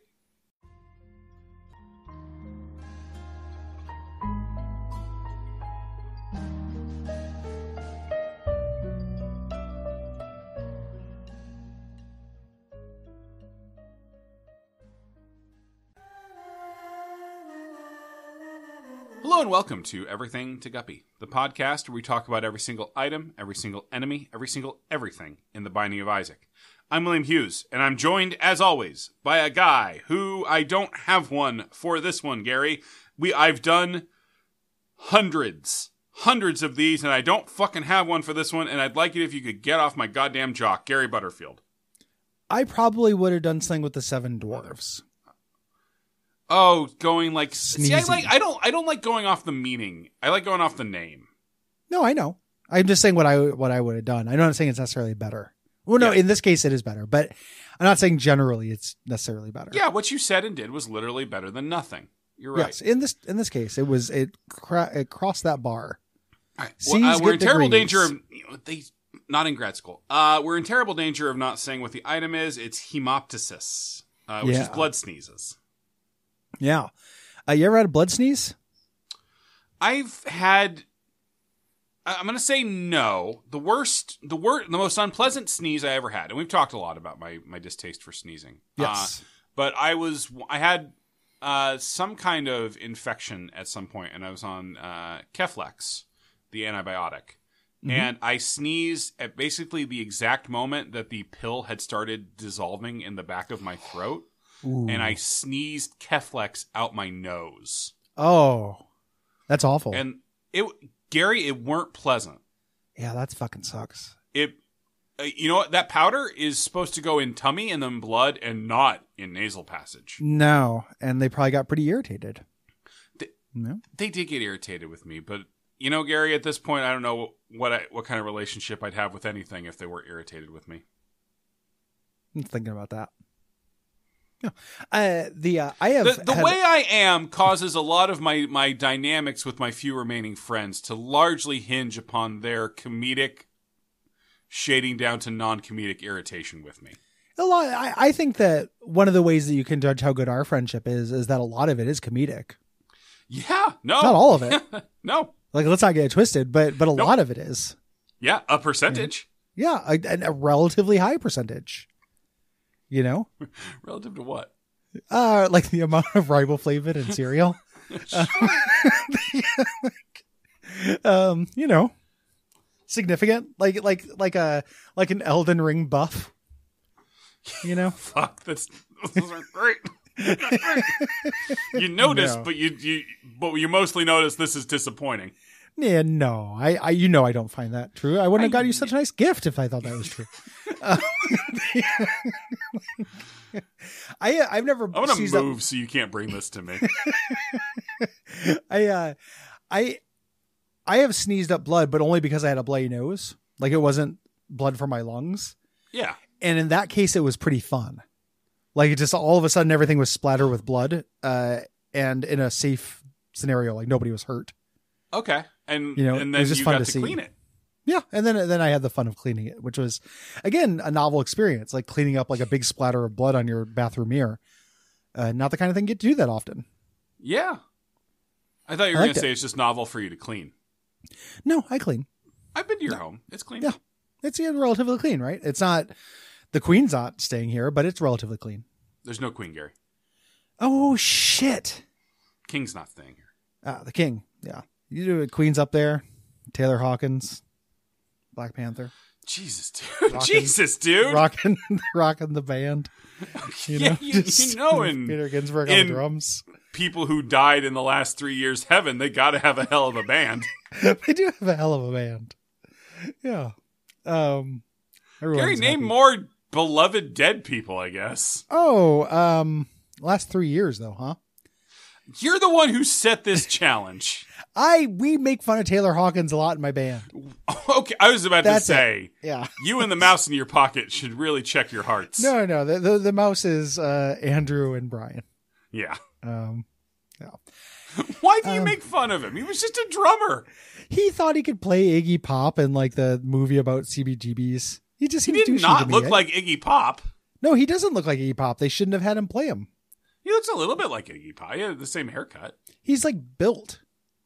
A: Hello and welcome to Everything to Guppy, the podcast where we talk about every single item, every single enemy, every single everything in the Binding of Isaac. I'm William Hughes, and I'm joined, as always, by a guy who I don't have one for this one, Gary. We I've done hundreds, hundreds of these, and I don't fucking have one for this one, and I'd like it if you could get off my goddamn jock, Gary Butterfield.
B: I probably would have done something with the Seven Dwarves.
A: Oh, going like see, I
B: Sneezy.
A: like I don't I don't like going off the meaning. I like going off the name.
B: No, I know. I'm just saying what I what I would have done. I'm not saying it's necessarily better. Well, no,
A: Yeah.
B: in this case it is better, but I'm not saying generally it's necessarily better.
A: Yeah, what you said and did was literally better than nothing. You're right.
B: Yes, in this in this case, it was it, cra- it crossed that bar.
A: All right.
B: C's
A: Well, uh, we're in
B: get
A: terrible
B: degrees.
A: danger of you know, they not in grad school. Uh, we're in terrible danger of not saying what the item is. It's hemoptysis, uh, which is
B: Yeah.
A: blood sneezes.
B: Yeah. Uh, you ever had a blood sneeze?
A: I've had. I- I'm going to say no. The worst, the worst, the most unpleasant sneeze I ever had, and we've talked a lot about my my distaste for sneezing.
B: Yes.
A: Uh, but I was, I had uh, some kind of infection at some point, and I was on uh, Keflex, the antibiotic.
B: Mhm.
A: And I sneezed at basically the exact moment that the pill had started dissolving in the back of my throat.
B: Ooh.
A: And I sneezed Keflex out my nose.
B: Oh, that's awful.
A: And it, Gary, it weren't pleasant.
B: yeah, that's fucking sucks.
A: It, uh, you know what? That powder is supposed to go in tummy and then blood and not in nasal passage.
B: No, and they probably got pretty irritated.
A: They-
B: No?
A: They did get irritated with me, but you know, Gary, at this point, I don't know what I, what kind of relationship I'd have with anything if they were irritated with me.
B: I'm thinking about that. Yeah. Uh, the uh, I have
A: the, the
B: had,
A: way I am causes a lot of my my dynamics with my few remaining friends to largely hinge upon their comedic shading down to non-comedic irritation with me.
B: a lot. I, I think that one of the ways that you can judge how good our friendship is is that a lot of it is comedic.
A: Yeah, no,
B: Not all of it.
A: No,
B: like let's not get it twisted, but but a
A: nope.
B: lot of it is.
A: Yeah, a percentage.
B: Yeah, a, a relatively high percentage. You know,
A: relative to what?
B: Uh, like the amount of riboflavin in cereal. uh, um, you know, significant, like like like a like an Elden Ring buff. You know,
A: fuck, that's those are great. You notice,
B: No.
A: but you you but you mostly notice this is disappointing.
B: Yeah, no, I, I, you know, I don't find that true. I wouldn't have
A: I-
B: got you such a nice gift if I thought that was true. uh, I, I've never.
A: I'm gonna
B: seized
A: move
B: up-
A: so you can't bring this to me.
B: I, uh, I, I have sneezed up blood, but only because I had a bloody nose. Like it wasn't blood from my lungs.
A: Yeah.
B: And in that case, it was pretty fun. Like it just all of a sudden everything was splattered with blood, uh, and in a safe scenario, like nobody was hurt.
A: Okay. And
B: You know,
A: and
B: it
A: then
B: was just
A: you
B: fun
A: got
B: to
A: to
B: see.
A: clean it.
B: Yeah, and then then I had the fun of cleaning it, which was again a novel experience, like cleaning up like a big splatter of blood on your bathroom mirror. Uh, not the kind of thing you get to do that often.
A: Yeah. I thought you were
B: I
A: going
B: liked
A: to say
B: it.
A: it's just novel for you to clean.
B: No, I clean.
A: I've been to your home. It's clean.
B: Yeah. It's yeah, relatively clean, right? It's not the Queen's not staying here, but it's relatively clean.
A: There's no Queen, Gary.
B: Oh shit!
A: King's not staying here.
B: Ah, the King. Yeah, you do it. Queen's up there. Taylor Hawkins, Black Panther,
A: Jesus, dude.
B: Rockin'-
A: Jesus, dude.
B: rocking, rocking the band. You
A: yeah,
B: know,
A: you,
B: just
A: you know, in
B: Peter Ginsburg on
A: in-
B: the drums.
A: people who died in the last three years, heaven, they got to have a hell of a band.
B: They do have a hell of a band. Yeah. Um,
A: Gary,
B: everyone's
A: name
B: happy.
A: more beloved dead people, I guess.
B: Oh, um, last three years though, huh?
A: You're the one who set this challenge.
B: I we make fun of Taylor Hawkins a lot in my band.
A: Okay, I was about
B: That's
A: to say,
B: Yeah.
A: you and the mouse in your pocket should really check your hearts.
B: No, no, the the, the mouse is uh, Andrew and Brian.
A: Yeah.
B: Um, yeah.
A: Why do you
B: Um,
A: make fun of him? He was just a drummer.
B: He thought he could play Iggy Pop in like the movie about C B G Bs. He just
A: He
B: seems
A: did
B: douchey
A: not
B: to me,
A: look
B: eh?
A: like Iggy Pop.
B: No, he doesn't look like Iggy Pop. They shouldn't have had him play him.
A: He looks a little bit like Iggy Pop. He had the same haircut.
B: He's like built.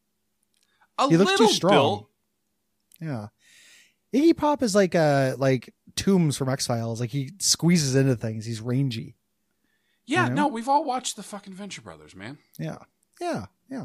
A: A
B: He looks
A: little
B: too strong.
A: built.
B: Yeah. Iggy Pop is like uh like Toombs from X-Files. Like he squeezes into things. He's rangy.
A: Yeah,
B: You know?
A: no, we've all watched the fucking Venture Brothers, man.
B: Yeah. Yeah. Yeah.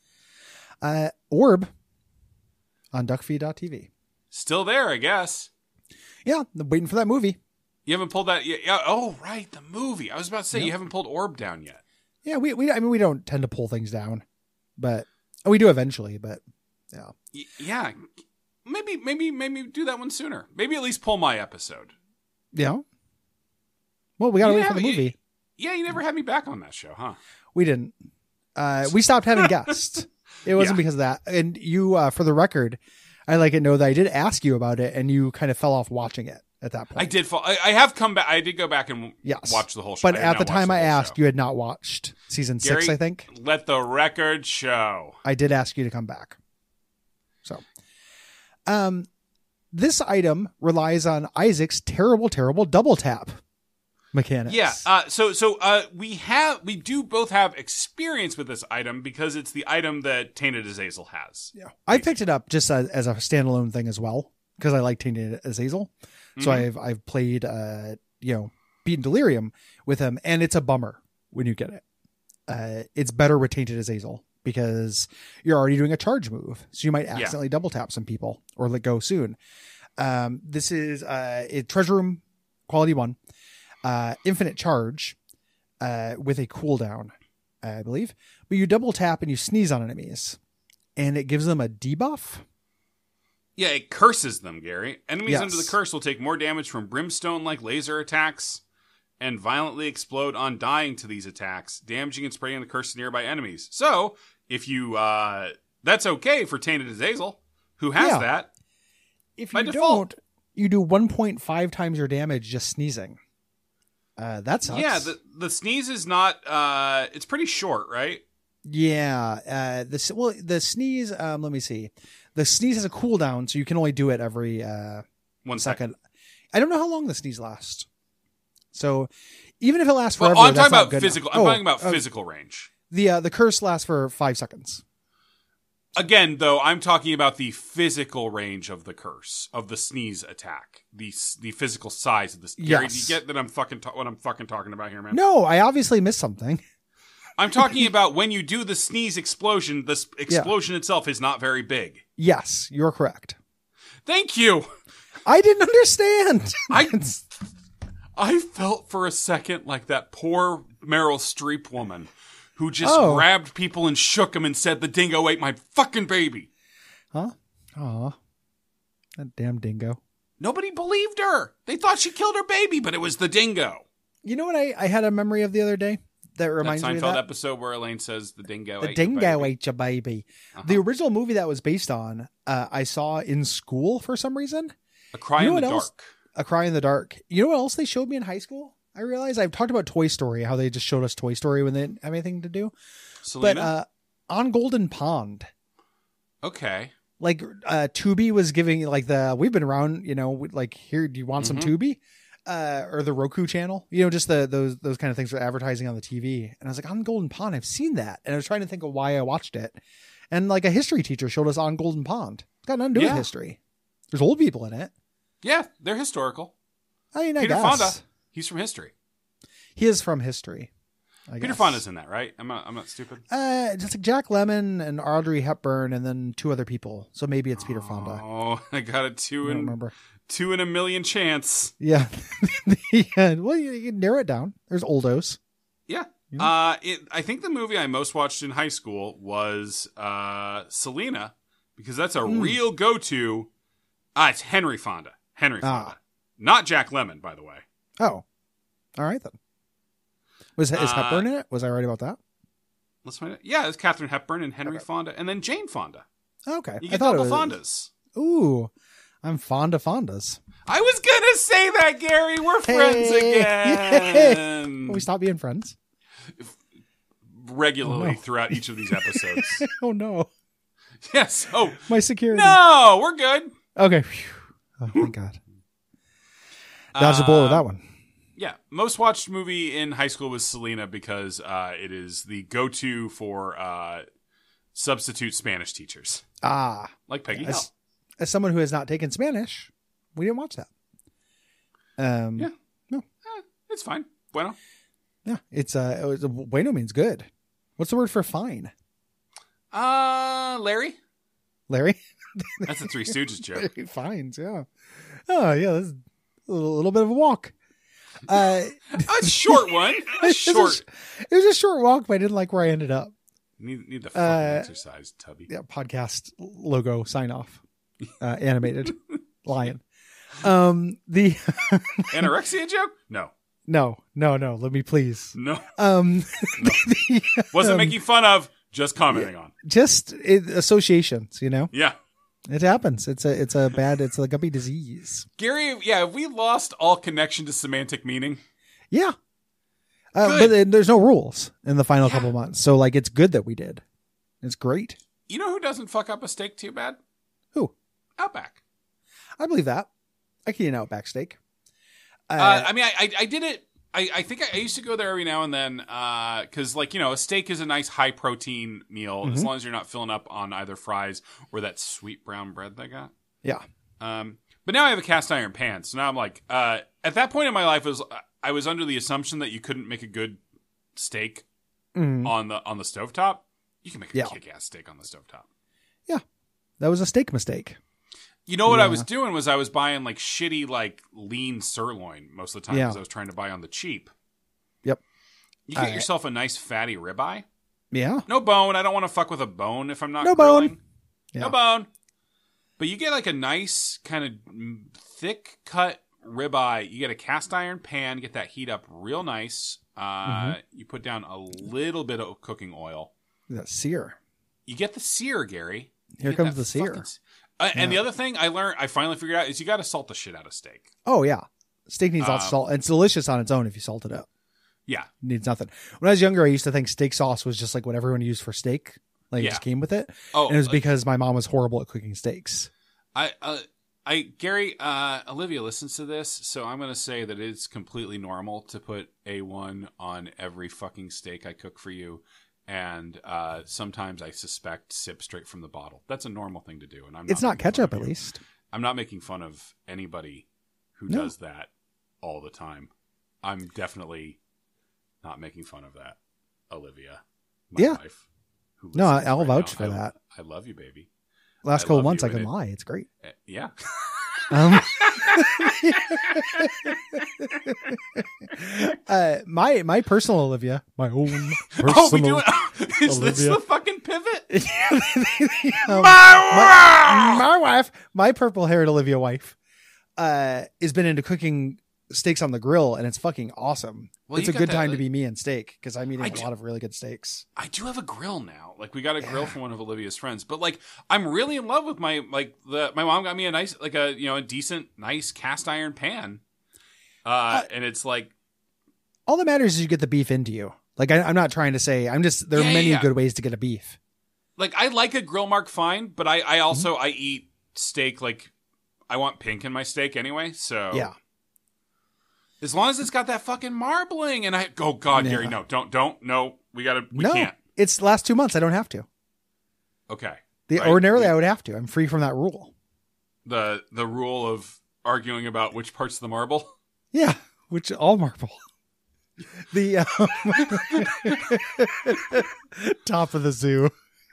B: Uh Orb on Duckfeed dot T V.
A: Still there, I guess.
B: Yeah, I'm waiting for that movie.
A: You haven't pulled that yet. Yeah. Oh, right, the movie. I was about to say
B: Yep.
A: you haven't pulled Orb down yet.
B: Yeah, we we I mean we don't tend to pull things down. But we do eventually, but yeah.
A: Y- yeah, maybe, maybe, maybe do that one sooner. Maybe at least pull my episode.
B: Yeah. Well, we got to
A: You
B: wait for
A: have-
B: the movie.
A: Yeah, you never had me back on that show, huh?
B: We didn't. Uh, we stopped having guests. It wasn't
A: Yeah.
B: because of that. And you, uh, for the record, I like it know that I did ask you about it, and you kind of fell off watching it at that point.
A: I did. Fall, I, I have come back. I did go back and
B: Yes.
A: watch the whole show.
B: But
A: I have
B: at
A: not
B: the time
A: watched
B: I
A: the whole
B: asked,
A: show.
B: you had not watched season six,
A: Gary,
B: I think.
A: Let the record show.
B: I did ask you to come back. So, um, this item relies on Isaac's terrible, terrible double tap mechanics.
A: Yeah. Uh, so so uh, we have we do both have experience with this item because it's the item that Tainted Azazel has.
B: Yeah. I picked it up just as, as a standalone thing as well because I like Tainted Azazel. So
A: Mhm.
B: I've I've played uh you know Beaten Delirium with him, and it's a bummer when you get it. Uh, it's better with Tainted Azazel because you're already doing a charge move, so you might accidentally double tap some people or let go soon. Um, this is uh a treasure room quality one, uh, infinite charge, uh, with a cooldown, I believe. But you double tap and you sneeze on enemies, and it gives them a debuff.
A: Yeah, it curses them, Gary. Enemies
B: Yes.
A: under the curse will take more damage from brimstone-like laser attacks and violently explode on dying to these attacks, damaging and spraying the curse to nearby enemies. So, if you, uh, that's okay for Tainted Azazel, who has
B: Yeah.
A: that.
B: If
A: By
B: you
A: default.
B: don't, you do one point five times your damage just sneezing. Uh, that sucks.
A: Yeah, the the sneeze is not. Uh, it's pretty short, right?
B: Yeah. Uh, the well, the sneeze. Um, let me see. The sneeze has a cooldown, so you can only do it every uh
A: One
B: second.
A: second.
B: I don't know how long the sneeze lasts. So even if it lasts
A: Well,
B: forever,
A: oh, I'm
B: that's
A: talking
B: not
A: about
B: good
A: physical.
B: enough.
A: I'm
B: Oh,
A: talking about
B: uh,
A: physical range.
B: The uh, the curse lasts for five seconds.
A: Again, though, I'm talking about the physical range of the curse of the sneeze attack. The the physical size of the. Gary,
B: Yes.
A: do you get that I'm fucking ta- what I'm fucking talking about here, man?
B: No, I obviously missed something.
A: I'm talking about when you do the sneeze explosion. The s- explosion itself is not very big.
B: Yes, you're correct.
A: Thank you.
B: I didn't understand.
A: I I felt for a second like that poor Meryl Streep woman who just
B: Oh.
A: grabbed people and shook them and said, "The dingo ate my fucking baby."
B: Huh? Aw. That damn dingo.
A: Nobody believed her. They thought she killed her baby, but it was the dingo.
B: You know what I, I had a memory of the other day that reminds
A: that
B: me of
A: Seinfeld
B: that?
A: episode where Elaine says the dingo
B: The
A: ate your
B: dingo
A: baby.
B: ate your baby.
A: Uh-huh.
B: The original movie that was based on, uh, I saw in school for some reason.
A: A Cry
B: You know
A: in the
B: what else?
A: Dark.
B: A Cry in the Dark. You know what else they showed me in high school? I realized I've talked about Toy Story, how they just showed us Toy Story when they didn't have anything to do.
A: Selena?
B: But uh, on Golden Pond,
A: Okay.
B: like uh, Tubi was giving like the we've been around, you know, like here, do you want some
A: Mhm.
B: Tubi? Uh, or the Roku channel, you know, just the those those kind of things for advertising on the T V. And I was like, on Golden Pond, I've seen that, and I was trying to think of why I watched it. And like a history teacher showed us on Golden Pond. It's got nothing to do
A: Yeah.
B: with history. There's old people in it.
A: Yeah, they're historical.
B: I mean, I
A: Peter
B: guess
A: Fonda. He's from history.
B: he is from history. I
A: Peter
B: guess.
A: Fonda's in that, right? I'm not. I'm not stupid.
B: Uh, just like Jack Lemmon and Audrey Hepburn, and then two other people. So maybe it's Peter Fonda.
A: Oh, I got a
B: I
A: two
B: don't
A: in
B: remember.
A: two in a million chance.
B: Yeah. yeah. Well, you, you can narrow it down. There's Oldos.
A: Yeah.
B: Yeah.
A: Uh, it, I think the movie I most watched in high school was uh, Selena, because that's a
B: Mm.
A: real go-to. Ah, it's Henry Fonda. Henry
B: Ah.
A: Fonda. Not Jack Lemmon, by the way.
B: Oh, all right then. Was is
A: Uh,
B: Hepburn in it? Was I right about that?
A: Let's find it. Yeah, it's Katharine Hepburn and Henry
B: Okay.
A: Fonda, and then Jane Fonda.
B: Okay,
A: You
B: I
A: get
B: thought it
A: double
B: was.
A: Fondas.
B: Ooh, I'm fond of Fondas.
A: I was gonna say that, Gary. We're friends
B: Hey.
A: again.
B: We stop being friends.
A: Regularly
B: Oh, no.
A: throughout each of these episodes.
B: Oh no,
A: Yes. Oh
B: my security.
A: no, we're good.
B: Okay. Phew. Oh thank God. Dodged a bullet with
A: Uh,
B: that one.
A: Yeah, most watched movie in high school was Selena because uh, it is the go-to for uh, substitute Spanish teachers,
B: Ah,
A: like Peggy Hill.
B: as, as someone who has not taken Spanish, we didn't watch that. Um,
A: Yeah.
B: no,
A: Eh, it's fine. Bueno.
B: yeah, it's uh, it was, bueno means good. What's the word for fine,
A: Uh, Larry.
B: Larry?
A: That's a Three Stooges joke.
B: Fines, yeah. Oh yeah, this is a little, little bit of a walk. Uh,
A: A short one. A
B: it was
A: short.
B: a- it was a short walk, but I didn't like where I ended up.
A: Need, need the fucking
B: Uh,
A: exercise, Tubby.
B: Yeah, podcast logo sign off, uh, animated lion. Um, the
A: Anorexia joke? No.
B: no, no, no. Let me please.
A: No.
B: Um, the,
A: Wasn't
B: um,
A: making fun of, just commenting on.
B: just it, associations. You know,
A: Yeah.
B: it happens. It's a it's a bad. It's a guppy disease.
A: Gary, yeah, have we lost all connection to semantic meaning?
B: Yeah. Uh,
A: Good.
B: but then there's no rules in the final
A: Yeah.
B: couple months, so like it's good that we did. It's great.
A: You know who doesn't fuck up a steak too bad?
B: Who?
A: Outback.
B: I believe that. I can eat an Outback steak. Uh,
A: Uh, I mean, I, I I did it. I, I think I, I used to go there every now and then because, like, you know, a steak is a nice high protein meal as
B: Mhm.
A: long as you're not filling up on either fries or that sweet brown bread they got.
B: yeah.
A: Um, but now I have a cast iron pan, so now I'm like, uh, at that point in my life, was I was under the assumption that you couldn't make a good steak
B: Mm.
A: on the on the stovetop. You can make a
B: Yeah.
A: kick ass steak on the stovetop.
B: That was a steak mistake.
A: You know what I
B: Yeah.
A: was doing was I was buying like shitty like lean sirloin most of the time
B: Yeah.
A: because I was trying to buy on the cheap.
B: Yep.
A: You get
B: Uh,
A: yourself a nice fatty ribeye.
B: Yeah.
A: No bone. I don't want to fuck with a bone if I'm not
B: No bone.
A: grilling.
B: Yeah.
A: No bone. But you get like a nice kind of thick cut ribeye. You get a cast iron pan. Get that heat up real nice. Uh,
B: Mhm.
A: You put down a little bit of cooking oil.
B: That sear.
A: You get the sear, Gary. You
B: Here
A: get
B: comes
A: that
B: the sear.
A: fucking s- Uh, And the
B: Yeah.
A: other thing I learned, I finally figured out, is you got to salt the shit out of steak.
B: Oh yeah. Steak needs lots
A: Um,
B: of salt. And it's delicious on its own if you salt it up.
A: Yeah.
B: It needs nothing. When I was younger, I used to think steak sauce was just like what everyone used for steak. Like
A: Yeah.
B: it just came with it.
A: Oh,
B: and it was
A: uh,
B: because my mom was horrible at cooking steaks.
A: I, uh, I, Gary, uh, Olivia listens to this, so I'm going to say that it's completely normal to put A one on every fucking steak I cook for you. And, uh, sometimes I suspect sip straight from the bottle. That's a normal thing to do. And I'm not
B: It's not
A: making fun
B: ketchup,
A: of
B: at
A: you.
B: least.
A: I'm not making fun of anybody who
B: No.
A: does that all the time. I'm definitely not making fun of that, Olivia, my
B: Yeah.
A: wife. Who
B: No,
A: listens
B: I'll
A: right
B: vouch
A: now.
B: for
A: I,
B: that.
A: I love you, baby.
B: Last
A: I
B: couple
A: love
B: months,
A: you,
B: I can
A: and it-
B: lie. It's great.
A: Uh, yeah.
B: Um, uh, my my personal Olivia, my own personal.
A: Oh, we do it. Is this
B: Olivia.
A: the fucking pivot?
B: Um,
A: my,
B: my, my wife, my purple haired Olivia wife, uh, has been into cooking steaks on the grill, and it's fucking awesome.
A: Well,
B: it's
A: you
B: a
A: got
B: good
A: that,
B: time
A: uh,
B: to be me and steak because I'm eating
A: I
B: a
A: do-
B: lot of really good steaks.
A: I do have a grill now. Like we got a grill
B: Yeah.
A: from one of Olivia's friends, but like I'm really in love with my like the my mom got me a nice like a you know a decent nice cast iron pan, uh,
B: Uh,
A: and it's like
B: All that matters is you get the beef into you. Like I, I'm not trying to say. I'm just there are
A: Yeah,
B: many
A: yeah.
B: good ways to get a beef.
A: like I like a grill mark fine, but I I also
B: Mm-hmm.
A: I eat steak like I want pink in my steak anyway. So
B: Yeah.
A: as long as it's got that fucking marbling and I oh god
B: Yeah.
A: Gary no don't don't no we gotta we
B: no,
A: can't
B: it's the last two months. I don't have to.
A: okay
B: The
A: Right.
B: ordinarily I would have to. I'm free from that rule.
A: the the rule of arguing about which parts of the marble.
B: Yeah, which all marble. The um, top of the zoo.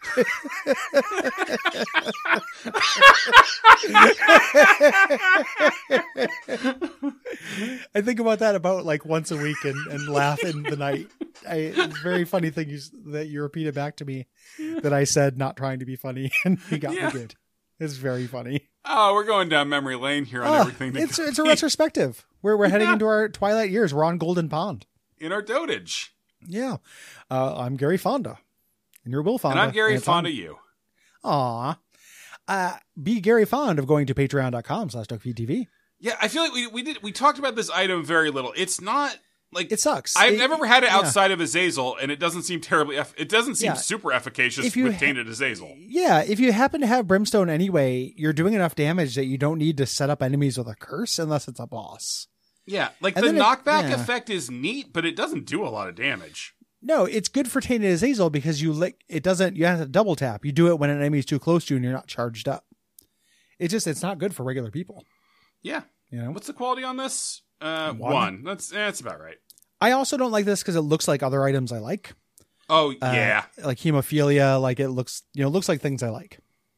B: I think about that about like once a week and, and laugh in the night. I, it's a very funny thing you, that you repeated back to me that I said not trying to be funny and you got
A: Yeah.
B: me good. It's very funny.
A: Oh, we're going down memory lane here on
B: Oh,
A: everything.
B: it's
A: that
B: it's a retrospective. We're we're heading
A: Yeah.
B: into our twilight years. We're on Golden Pond.
A: in our dotage.
B: Yeah. Uh, I'm Gary Fonda. And you're Will Fonda.
A: And I'm Gary
B: it's on-
A: Fonda you.
B: Aw. Uh, be Gary Fond of going to patreon.com slash Duckfeed.tv.
A: Yeah, I feel like we we did we talked about this item very little. It's not like
B: It sucks.
A: I've
B: It-
A: never had it
B: yeah.
A: outside of Azazel, and it doesn't seem terribly. Eff- it doesn't seem
B: Yeah.
A: super efficacious
B: If you
A: with
B: ha-
A: Tainted Azazel.
B: Yeah, if you happen to have Brimstone anyway, you're doing enough damage that you don't need to set up enemies with a curse unless it's a boss.
A: Yeah, like
B: And
A: the
B: then it-
A: knockback
B: yeah.
A: effect is neat, but it doesn't do a lot of damage.
B: No, it's good for Tainted Azazel because you lick it doesn't you have to double tap. You do it when an enemy's too close to you and you're not charged up. It just it's not good for regular people.
A: Yeah.
B: You know?
A: What's the quality on this? Uh,
B: One.
A: one. That's eh, that's about right.
B: I also don't like this because it looks like other items I like.
A: Oh
B: Uh,
A: yeah.
B: Like hemophilia, like it looks, you know, looks like things I like.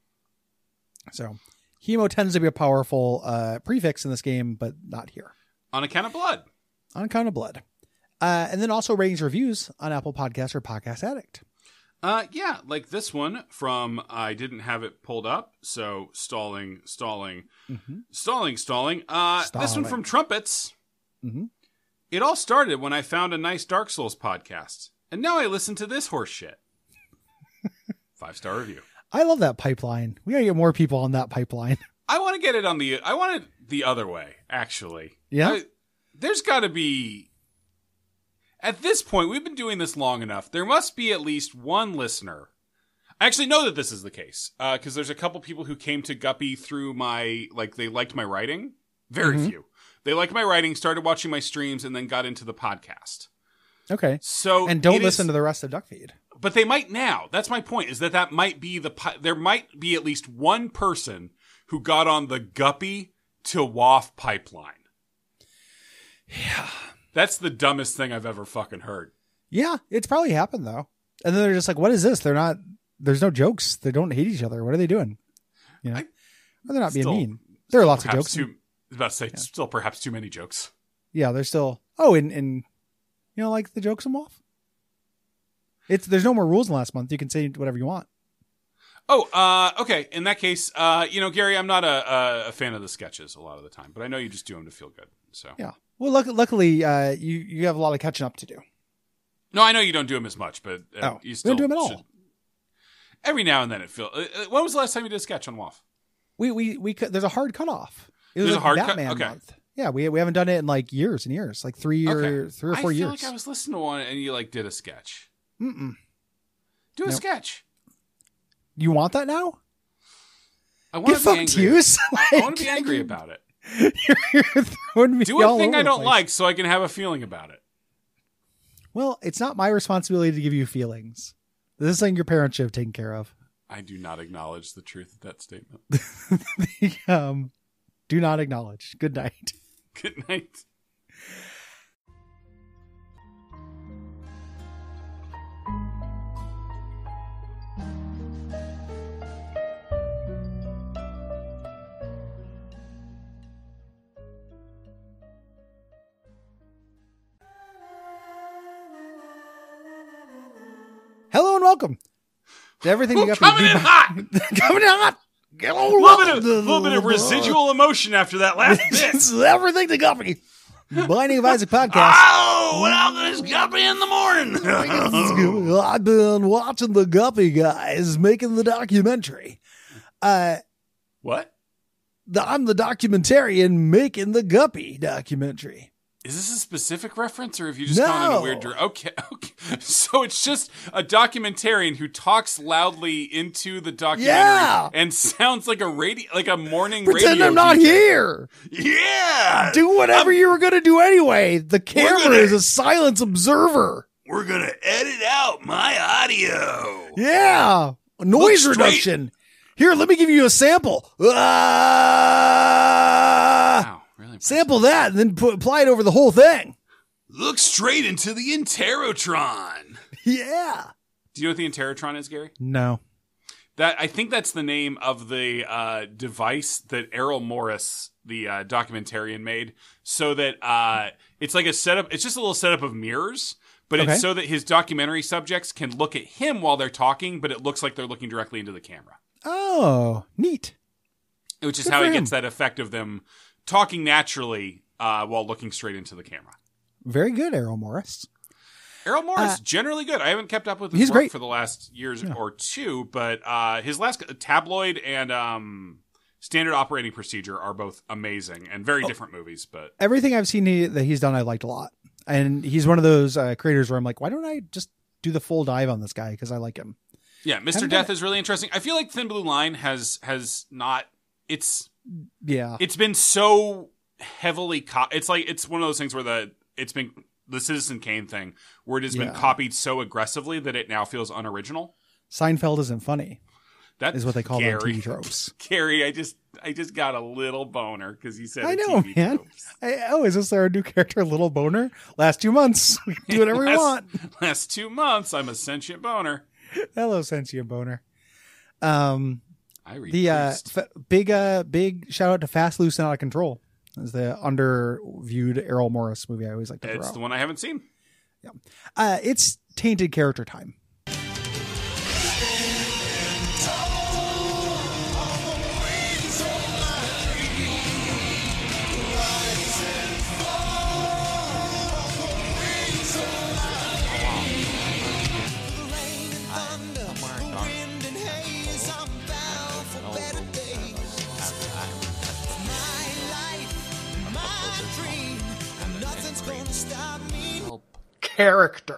B: So, hemo tends to be a powerful uh, prefix in this game, but not here.
A: On account of blood.
B: On account of blood. Uh, and then also ratings reviews on Apple Podcasts or Podcast Addict.
A: Uh, yeah, like this one from I didn't have it pulled up, so stalling, stalling,
B: Mm-hmm.
A: stalling, stalling. Uh, this one
B: Stalling.
A: from Trumpets.
B: Mm-hmm.
A: It all started when I found a nice Dark Souls podcast, and now I listen to this horse shit. Five star review.
B: I love that pipeline. We gotta get more people on that pipeline.
A: I want to get it on the. I want it the other way. Actually,
B: Yeah?
A: I- there's got to be. At this point, we've been doing this long enough. There must be at least one listener. I actually know that this is the case because there's a couple people who came to Guppy through my like they liked my writing. Very
B: Mhm.
A: few. They liked my writing, started watching my streams, and then got into the podcast.
B: Okay.
A: So
B: And don't
A: it
B: listen
A: is-
B: to the rest of Duckfeed.
A: But they might now. That's my point. Is that that might be the pi- there might be at least one person who got on the Guppy to W A F pipeline.
B: Yeah.
A: That's the dumbest thing I've ever fucking heard.
B: Yeah, it's probably happened though. And then they're just like, what is this? They're not, there's no jokes. They don't hate each other. What are they doing? You know?
A: I-
B: Or they're not being
A: still-
B: mean. There are lots of
A: Perhaps
B: jokes.
A: too. I was about to say still perhaps too many jokes.
B: Yeah, there's still, oh, and, and, you know, like the jokes I'm off. It's, there's no more rules than last month. You can say whatever you want.
A: Oh, uh, okay. In that case, uh, you know, Gary, I'm not a, a, a fan of the sketches a lot of the time, but I know you just do them to feel good. So
B: Yeah. Well, luck- luckily, uh, you, you have a lot of catching up to do.
A: no, I know you don't do them as much, but uh,
B: Oh,
A: you
B: we
A: still
B: don't do 'em at all.
A: should- Every now and then it feels. Uh, uh, when was the last time you did a sketch on W A F?
B: We, we, we, cut- there's a hard cutoff. It was
A: There's a
B: like
A: hard cut-
B: Batman
A: okay.
B: month. Yeah, we we haven't done it in like years and years, like three or
A: Okay.
B: three or four
A: I feel
B: years.
A: like I was listening to one and you like did a sketch.
B: Mm-mm.
A: Do a
B: Nope.
A: sketch.
B: You want that now?
A: I want
B: Get
A: to be
B: fucked,
A: angry.
B: Hughes.
A: I want to be angry about it.
B: You're, you're throwing me
A: Do
B: all
A: a thing
B: over
A: I
B: the
A: don't
B: place.
A: like so I can have a feeling about it.
B: Well, it's not my responsibility to give you feelings. This is something your parents should have taken care of.
A: I do not acknowledge the truth of that statement.
B: um, do not acknowledge. Good night.
A: Good night.
B: Hello and welcome to everything you got.
A: Coming in hot.
B: Coming in hot.
A: A little bit of, little bit of residual emotion after that last bit.
B: This is everything to Guppy. Binding of Isaac podcast.
A: Oh, welcome to this Guppy in the morning.
B: I've been watching the Guppy guys making the documentary. Uh,
A: What?
B: the, I'm the documentarian making the Guppy documentary.
A: Is this a specific reference, or have you just
B: No.
A: gone in a weird direction? Okay, okay. So it's just a documentarian who talks loudly into the documentary
B: Yeah.
A: and sounds like a radio, like a morning
B: Pretend
A: radio
B: I'm not
A: D J.
B: here.
A: Yeah.
B: Do whatever you were going to do anyway. The camera
A: gonna-
B: is a silence observer.
A: We're gonna edit out my audio.
B: Yeah. Noise
A: Look straight-
B: reduction. Here, let me give you a sample. Ah!
A: Wow, really? impressive.
B: Sample that and then put, apply it over the whole thing.
A: Look straight into the Interrotron.
B: Yeah.
A: Do you know what the Interrotron is, Gary?
B: No.
A: That I think that's the name of the uh, device that Errol Morris, the uh, documentarian, made, so that uh, it's like a setup. It's just a little setup of mirrors, but
B: Okay.
A: it's so that his documentary subjects can look at him while they're talking, but it looks like they're looking directly into the camera,
B: Oh, neat.
A: which is
B: Good
A: how
B: for
A: he
B: him.
A: gets that effect of them talking naturally uh, while looking straight into the camera.
B: Very good, Errol Morris.
A: Errol Morris,
B: Uh,
A: generally good. I haven't kept up with his
B: he's
A: work
B: great.
A: for the last years
B: Yeah.
A: or two, but uh, his last Tabloid and um, Standard Operating Procedure are both amazing and very
B: Oh.
A: different movies. But
B: Everything I've seen he, that he's done, I liked a lot. And he's one of those uh, creators where I'm like, why don't I just do the full dive on this guy? Because I like him.
A: yeah, Mister
B: Haven't
A: Death
B: done
A: is really interesting. I feel like Thin Blue Line has has not. It's
B: Yeah.
A: it's been so heavily. Co- it's like it's one of those things where the it's been the Citizen Kane thing where it has been
B: Yeah.
A: copied so aggressively that it now feels unoriginal.
B: Seinfeld isn't funny,
A: That
B: is what they call it on T
A: Gary.
B: V tropes.
A: Gary, I just I just got a little boner because you said
B: I
A: a
B: know,
A: T V
B: man.
A: tropes.
B: I, oh, is this our new character, Little Boner? Last two months. We can do whatever we
A: last,
B: want.
A: Last two months, I'm a sentient boner.
B: Hello, sentient boner. Um,
A: I read
B: the uh,
A: Priest.
B: f- big, uh, big shout out to Fast, Loose, and Out of Control. Is the underviewed Errol Morris movie I always like to throw
A: It's
B: out.
A: the one I haven't seen.
B: Uh, it's tainted character time. Character.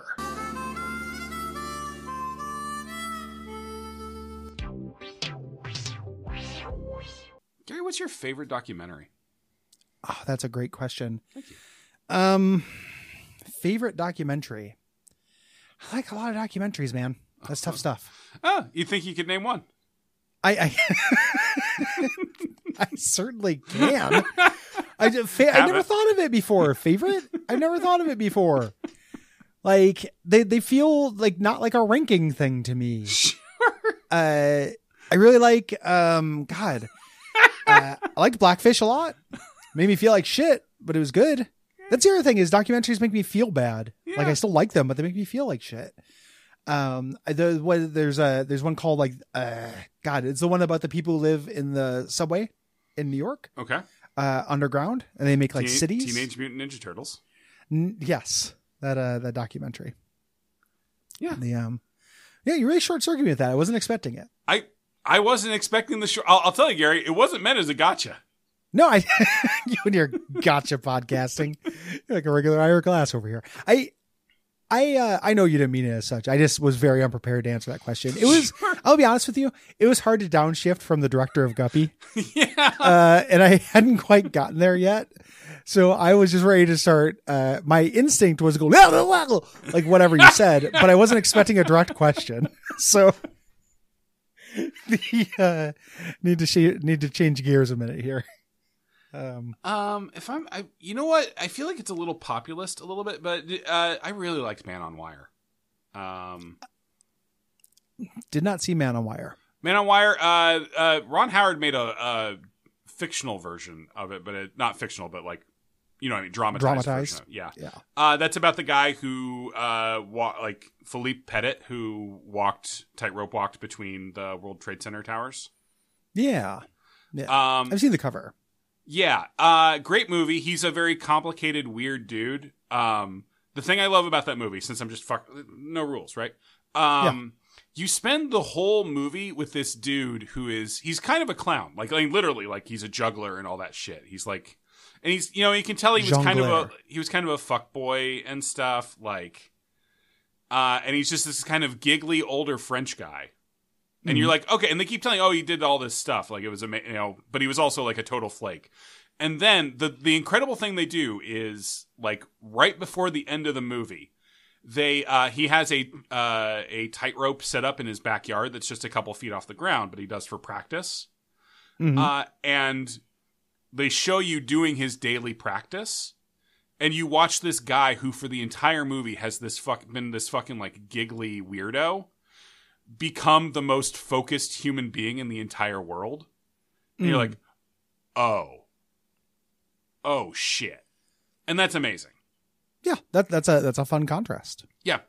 A: Gary, what's your favorite documentary?
B: Oh, that's a great question.
A: Thank you.
B: Um, favorite documentary. I like a lot of documentaries, man. That's tough stuff.
A: Oh, you think you could name one?
B: I I, I certainly can. I, just- fa- I
A: Have
B: never
A: it.
B: thought of it before. Favorite? I've never thought of it before. Like they they feel like not like a ranking thing to me.
A: Sure.
B: Uh, I really like um God. Uh, I liked Blackfish a lot. Made me feel like shit, but it was good. That's the other thing is documentaries make me feel bad.
A: Yeah.
B: Like I still like them, but they make me feel like shit. Um, the, what, there's a there's one called like uh God, it's the one about the people who live in the subway in New York,
A: Okay.
B: uh, underground, and they make like
A: Teen-
B: cities.
A: Teenage Mutant Ninja Turtles.
B: N- yes, that uh that documentary.
A: Yeah.
B: The um, yeah, you really short circuited with that. I wasn't expecting it.
A: I I wasn't expecting the show. I'll, I'll tell you, Gary, it wasn't meant as a gotcha.
B: No, I you and your gotcha podcasting. You're like a regular Ira Glass over here. I I uh, I know you didn't mean it as such. I just was very unprepared to answer that question. It was I'll be honest with you, it was hard to downshift from the director of Guppy.
A: Yeah.
B: Uh, and I hadn't quite gotten there yet. So I was just ready to start. Uh, my instinct was to go like whatever you said, but I wasn't expecting a direct question. So the uh, need to sh- need to change gears a minute here. Um,
A: um, if I'm, I, you know what? I feel like it's a little populist, a little bit, but uh, I really liked Man on Wire. Um,
B: did not see Man on Wire.
A: Man on Wire. Uh, uh, Ron Howard made a, a fictional version of it, but it, not fictional, but like. You know what I mean? Dramatized.
B: Dramatized.
A: Yeah.
B: Yeah.
A: Uh, that's about the guy who, uh, wa- like Philippe Petit, who walked, tightrope walked between the World Trade Center towers.
B: Yeah. Yeah.
A: Um,
B: I've seen the cover.
A: Yeah. Uh, great movie. He's a very complicated, weird dude. Um, the thing I love about that movie, since I'm just fuck, no rules, right? Um, yeah. You spend the whole movie with this dude who is, he's kind of a clown. Like, like literally, like he's a juggler and all that shit. He's like, And he's, you know, you can tell he was Jongleur. kind of a, he was kind of a fuckboy and stuff, like, uh, and he's just this kind of giggly older French guy, and mm-hmm. you're like, okay, and they keep telling, oh, he did all this stuff, like it was, ama- you know, but he was also like a total flake. And then the the incredible thing they do is like right before the end of the movie, they uh, he has a uh, a tightrope set up in his backyard that's just a couple feet off the ground, but he does for practice, mm-hmm. uh, and. They show you doing his daily practice, and you watch this guy who, for the entire movie, has this fuck been this fucking like giggly weirdo, become the most focused human being in the entire world. And mm. you're like, oh, oh shit, and that's amazing.
B: Yeah, that that's a that's a fun contrast.
A: Yeah,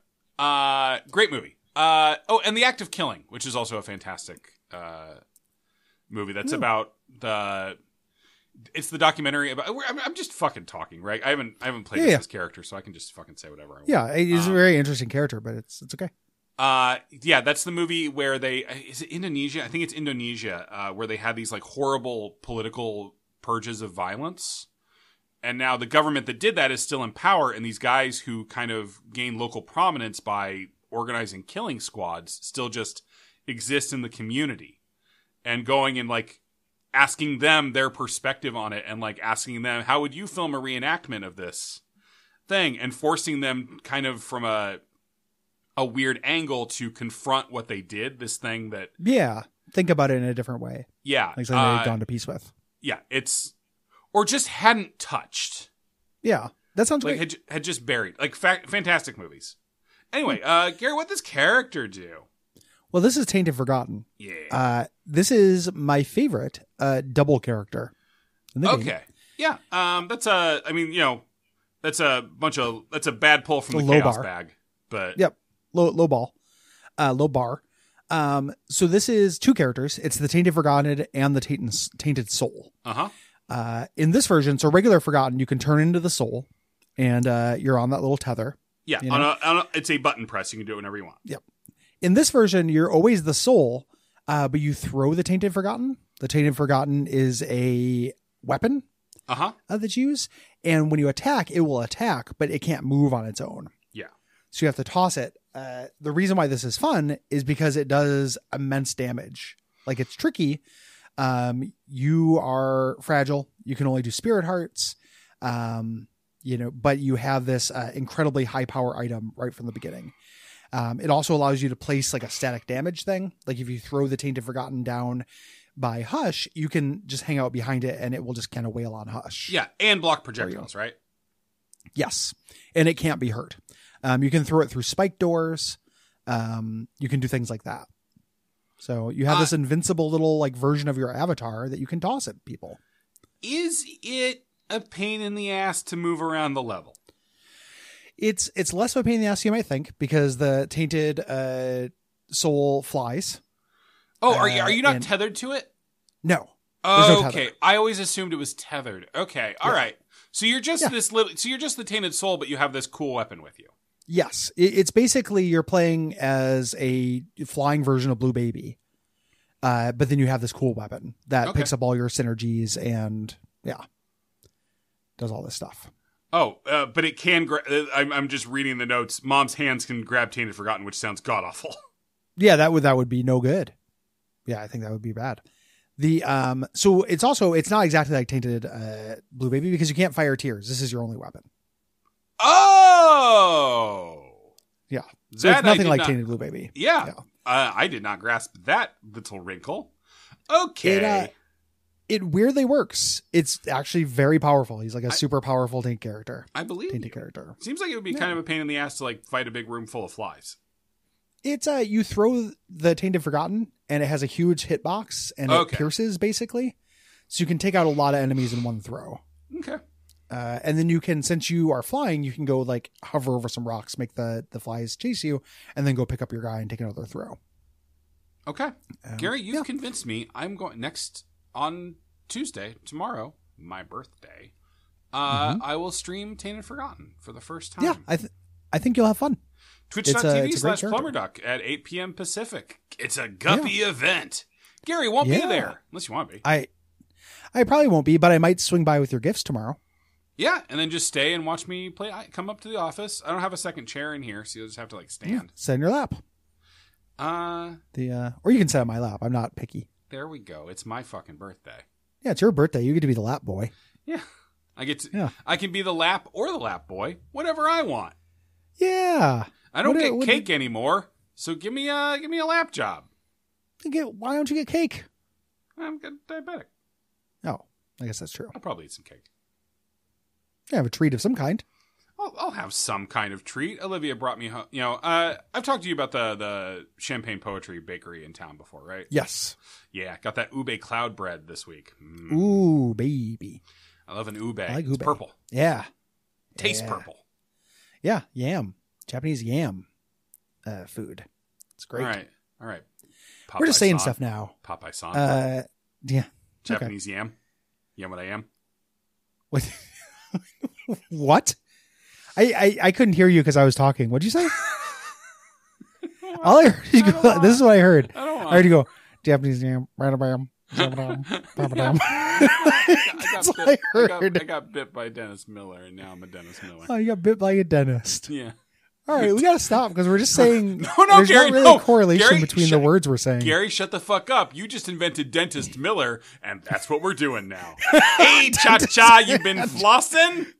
A: uh, great movie. Uh, oh, and The Act of Killing, which is also a fantastic uh, movie. That's Ooh. about the. It's the documentary about. I'm, I'm just fucking talking, right? I haven't I haven't played
B: yeah,
A: as
B: yeah.
A: this character, so I can just fucking say whatever I want.
B: Yeah, he's
A: um,
B: a very interesting character, but it's it's okay.
A: Uh, yeah, that's the movie where they is it Indonesia? I think it's Indonesia, uh, where they had these like horrible political purges of violence, and now the government that did that is still in power, and these guys who kind of gain local prominence by organizing killing squads still just exist in the community, and going and like. Asking them their perspective on it and like asking them, how would you film a reenactment of this thing? And forcing them kind of from a a weird angle to confront what they did, this thing that...
B: Yeah, think about it in a different way.
A: Yeah.
B: Like something uh, they'd gone to peace with.
A: Yeah, it's... Or just hadn't touched.
B: Yeah, that sounds
A: like
B: great.
A: Had, had just buried. Like, fa- fantastic movies. Anyway, uh, Gary, what does character do?
B: Well, this is Tainted Forgotten.
A: Yeah.
B: Uh, this is my favorite uh, double character in the
A: okay.
B: game.
A: Yeah. Um, that's a, I mean, you know, that's a bunch of, that's a bad pull from
B: the
A: the
B: low
A: chaos
B: bar.
A: bag. But
B: Yep. Low, low ball. Uh, low bar. Um, so this is two characters. It's the Tainted Forgotten and the Tainted, Tainted Soul.
A: Uh-huh.
B: Uh, in this version, so regular Forgotten, you can turn into the soul and uh, you're on that little tether.
A: Yeah.
B: You
A: On
B: know?
A: a, on a, it's a button press. You can do it whenever you want.
B: Yep. In this version, you're always the soul, uh, but you throw the Tainted Forgotten. The Tainted Forgotten is a weapon
A: uh-huh.
B: uh, that you use. And when you attack, it will attack, but it can't move on its own.
A: Yeah.
B: So you have to toss it. Uh, the reason why this is fun is because it does immense damage. Like, it's tricky. Um, you are fragile. You can only do spirit hearts. Um, you know, but you have this uh, incredibly high power item right from the beginning. Um, it also allows you to place like a static damage thing. Like if you throw the Tainted Forgotten down by Hush, you can just hang out behind it and it will just kind of wail on Hush.
A: Yeah. And block projectiles, right?
B: Yes. And it can't be hurt. Um, you can throw it through spike doors. Um, you can do things like that. So you have uh, this invincible little like version of your avatar that you can toss at people.
A: Is it a pain in the ass to move around the level?
B: It's it's less of a pain in the ass you might think because the tainted uh, soul flies.
A: Oh, are you are you not
B: and,
A: tethered to it?
B: No.
A: Oh,
B: no
A: okay.
B: tether.
A: I always assumed it was tethered. Okay, all yeah. right. So you're just
B: yeah.
A: this little. So you're just the tainted soul, but you have this cool weapon with you.
B: Yes, it, it's basically you're playing as a flying version of Blue Baby, uh, but then you have this cool weapon that
A: okay.
B: picks up all your synergies and Yeah. Does all this stuff.
A: Oh, uh, but it can. Gra- uh, I'm, I'm just reading the notes. Mom's hands can grab Tainted Forgotten, which sounds god awful.
B: Yeah, that would that would be no good. Yeah, I think that would be bad. The um, so it's also it's not exactly like Tainted uh, Blue Baby because you can't fire tears. This is your only weapon.
A: Oh,
B: yeah. So
A: that
B: it's nothing like
A: not,
B: Tainted Blue Baby.
A: Yeah,
B: yeah.
A: Uh, I did not grasp that little wrinkle. Okay.
B: It, uh, it weirdly works. It's actually very powerful. He's like a I, super powerful Taint character.
A: I believe
B: Tainted
A: you.
B: character.
A: Seems like it would be yeah. kind of a pain in the ass to like fight a big room full of flies.
B: It's uh you throw the Tainted Forgotten and it has a huge hitbox and
A: okay.
B: it pierces basically. So you can take out a lot of enemies in one throw.
A: Okay.
B: Uh, and then you can, since you are flying, you can go like hover over some rocks, make the, the flies chase you, and then go pick up your guy and take another throw.
A: Okay.
B: Um,
A: Gary, you've
B: yeah.
A: convinced me. I'm going next on Tuesday, tomorrow, my birthday. Uh, mm-hmm. I will stream Tainted Forgotten for the first time.
B: Yeah, I, th- I think you'll have fun.
A: Twitch.tv slash Plumberduck at eight p.m. Pacific. It's a guppy yeah. event. Gary won't yeah. be there, unless you want to be.
B: I, I probably won't be, but I might swing by with your gifts tomorrow.
A: Yeah, and then just stay and watch me play. I come up to the office. I don't have a second chair in here, so you'll just have to like stand. Yeah,
B: sit in your lap.
A: Uh,
B: the uh, or you can sit on my lap. I'm not picky.
A: There we go. It's my fucking birthday.
B: Yeah, it's your birthday. You get to be the lap boy.
A: Yeah, I get to.
B: Yeah.
A: I can be the lap or the lap boy, whatever I want.
B: Yeah,
A: I don't
B: what
A: get
B: what
A: cake
B: did...
A: anymore, so give me a give me a lap job.
B: Get, why don't you get cake?
A: I'm diabetic.
B: Oh, I guess that's true.
A: I'll probably eat some cake.
B: Yeah, have a treat of some kind.
A: I'll, I'll have some kind of treat. Olivia brought me home. You know, uh, I've talked to you about the the Champagne Poetry Bakery in town before, right?
B: Yes.
A: Yeah, got that ube cloud bread this week. Mm.
B: Ooh, baby.
A: I love an ube.
B: I like
A: it's
B: ube.
A: purple.
B: Yeah.
A: Tastes
B: yeah.
A: purple.
B: Yeah, yam. Japanese yam uh, food. It's great.
A: All right. All right.
B: We're just saying
A: Popeye-san.
B: stuff now.
A: Popeye-san.
B: Uh, yeah.
A: Japanese
B: okay.
A: yam. Yam what I am.
B: What? What? I, I, I couldn't hear you because I was talking. What'd you say? All I heard is go,
A: I
B: this is what I heard.
A: I, don't
B: I heard you go, Japanese yam, bam, That's what I heard.
A: I got, I got bit by Dennis Miller, and now I'm a Dennis Miller.
B: Oh, you got bit by a dentist.
A: Yeah.
B: All right, we got to stop because we're just saying
A: no, no,
B: there's
A: Gary,
B: not really
A: no.
B: a correlation
A: Gary,
B: between
A: shut,
B: the words we're saying.
A: Gary, shut the fuck up. You just invented Dentist Miller, and that's what we're doing now. Hey, cha-cha, you been flossing?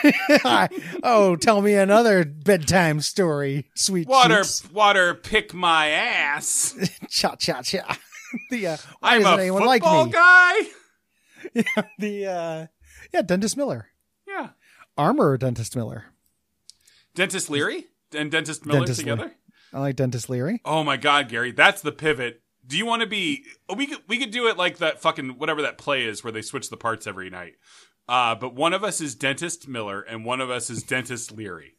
B: Oh, tell me another bedtime story, sweet
A: Water,
B: cheeks.
A: water, pick my ass.
B: Cha-cha-cha. The, uh, why
A: I'm
B: doesn't
A: a
B: anyone
A: football
B: like me?
A: guy.
B: Yeah, the, uh, yeah, Dentist Miller.
A: Yeah.
B: Armor or Dentist Miller?
A: Dentist Leary and Dentist Miller
B: Dentist
A: together?
B: Le- I like Dentist Leary.
A: Oh my God, Gary, that's the pivot. Do you want to be? We could we could do it like that fucking whatever that play is where they switch the parts every night. Uh, but one of us is Dentist Miller and one of us is Dentist Leary.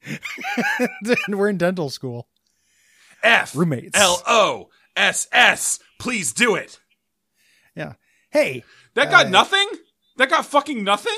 B: We're in dental school.
A: F
B: roommates.
A: L O S S. Please do it.
B: Yeah. Hey,
A: that got
B: uh,
A: nothing. That got fucking nothing.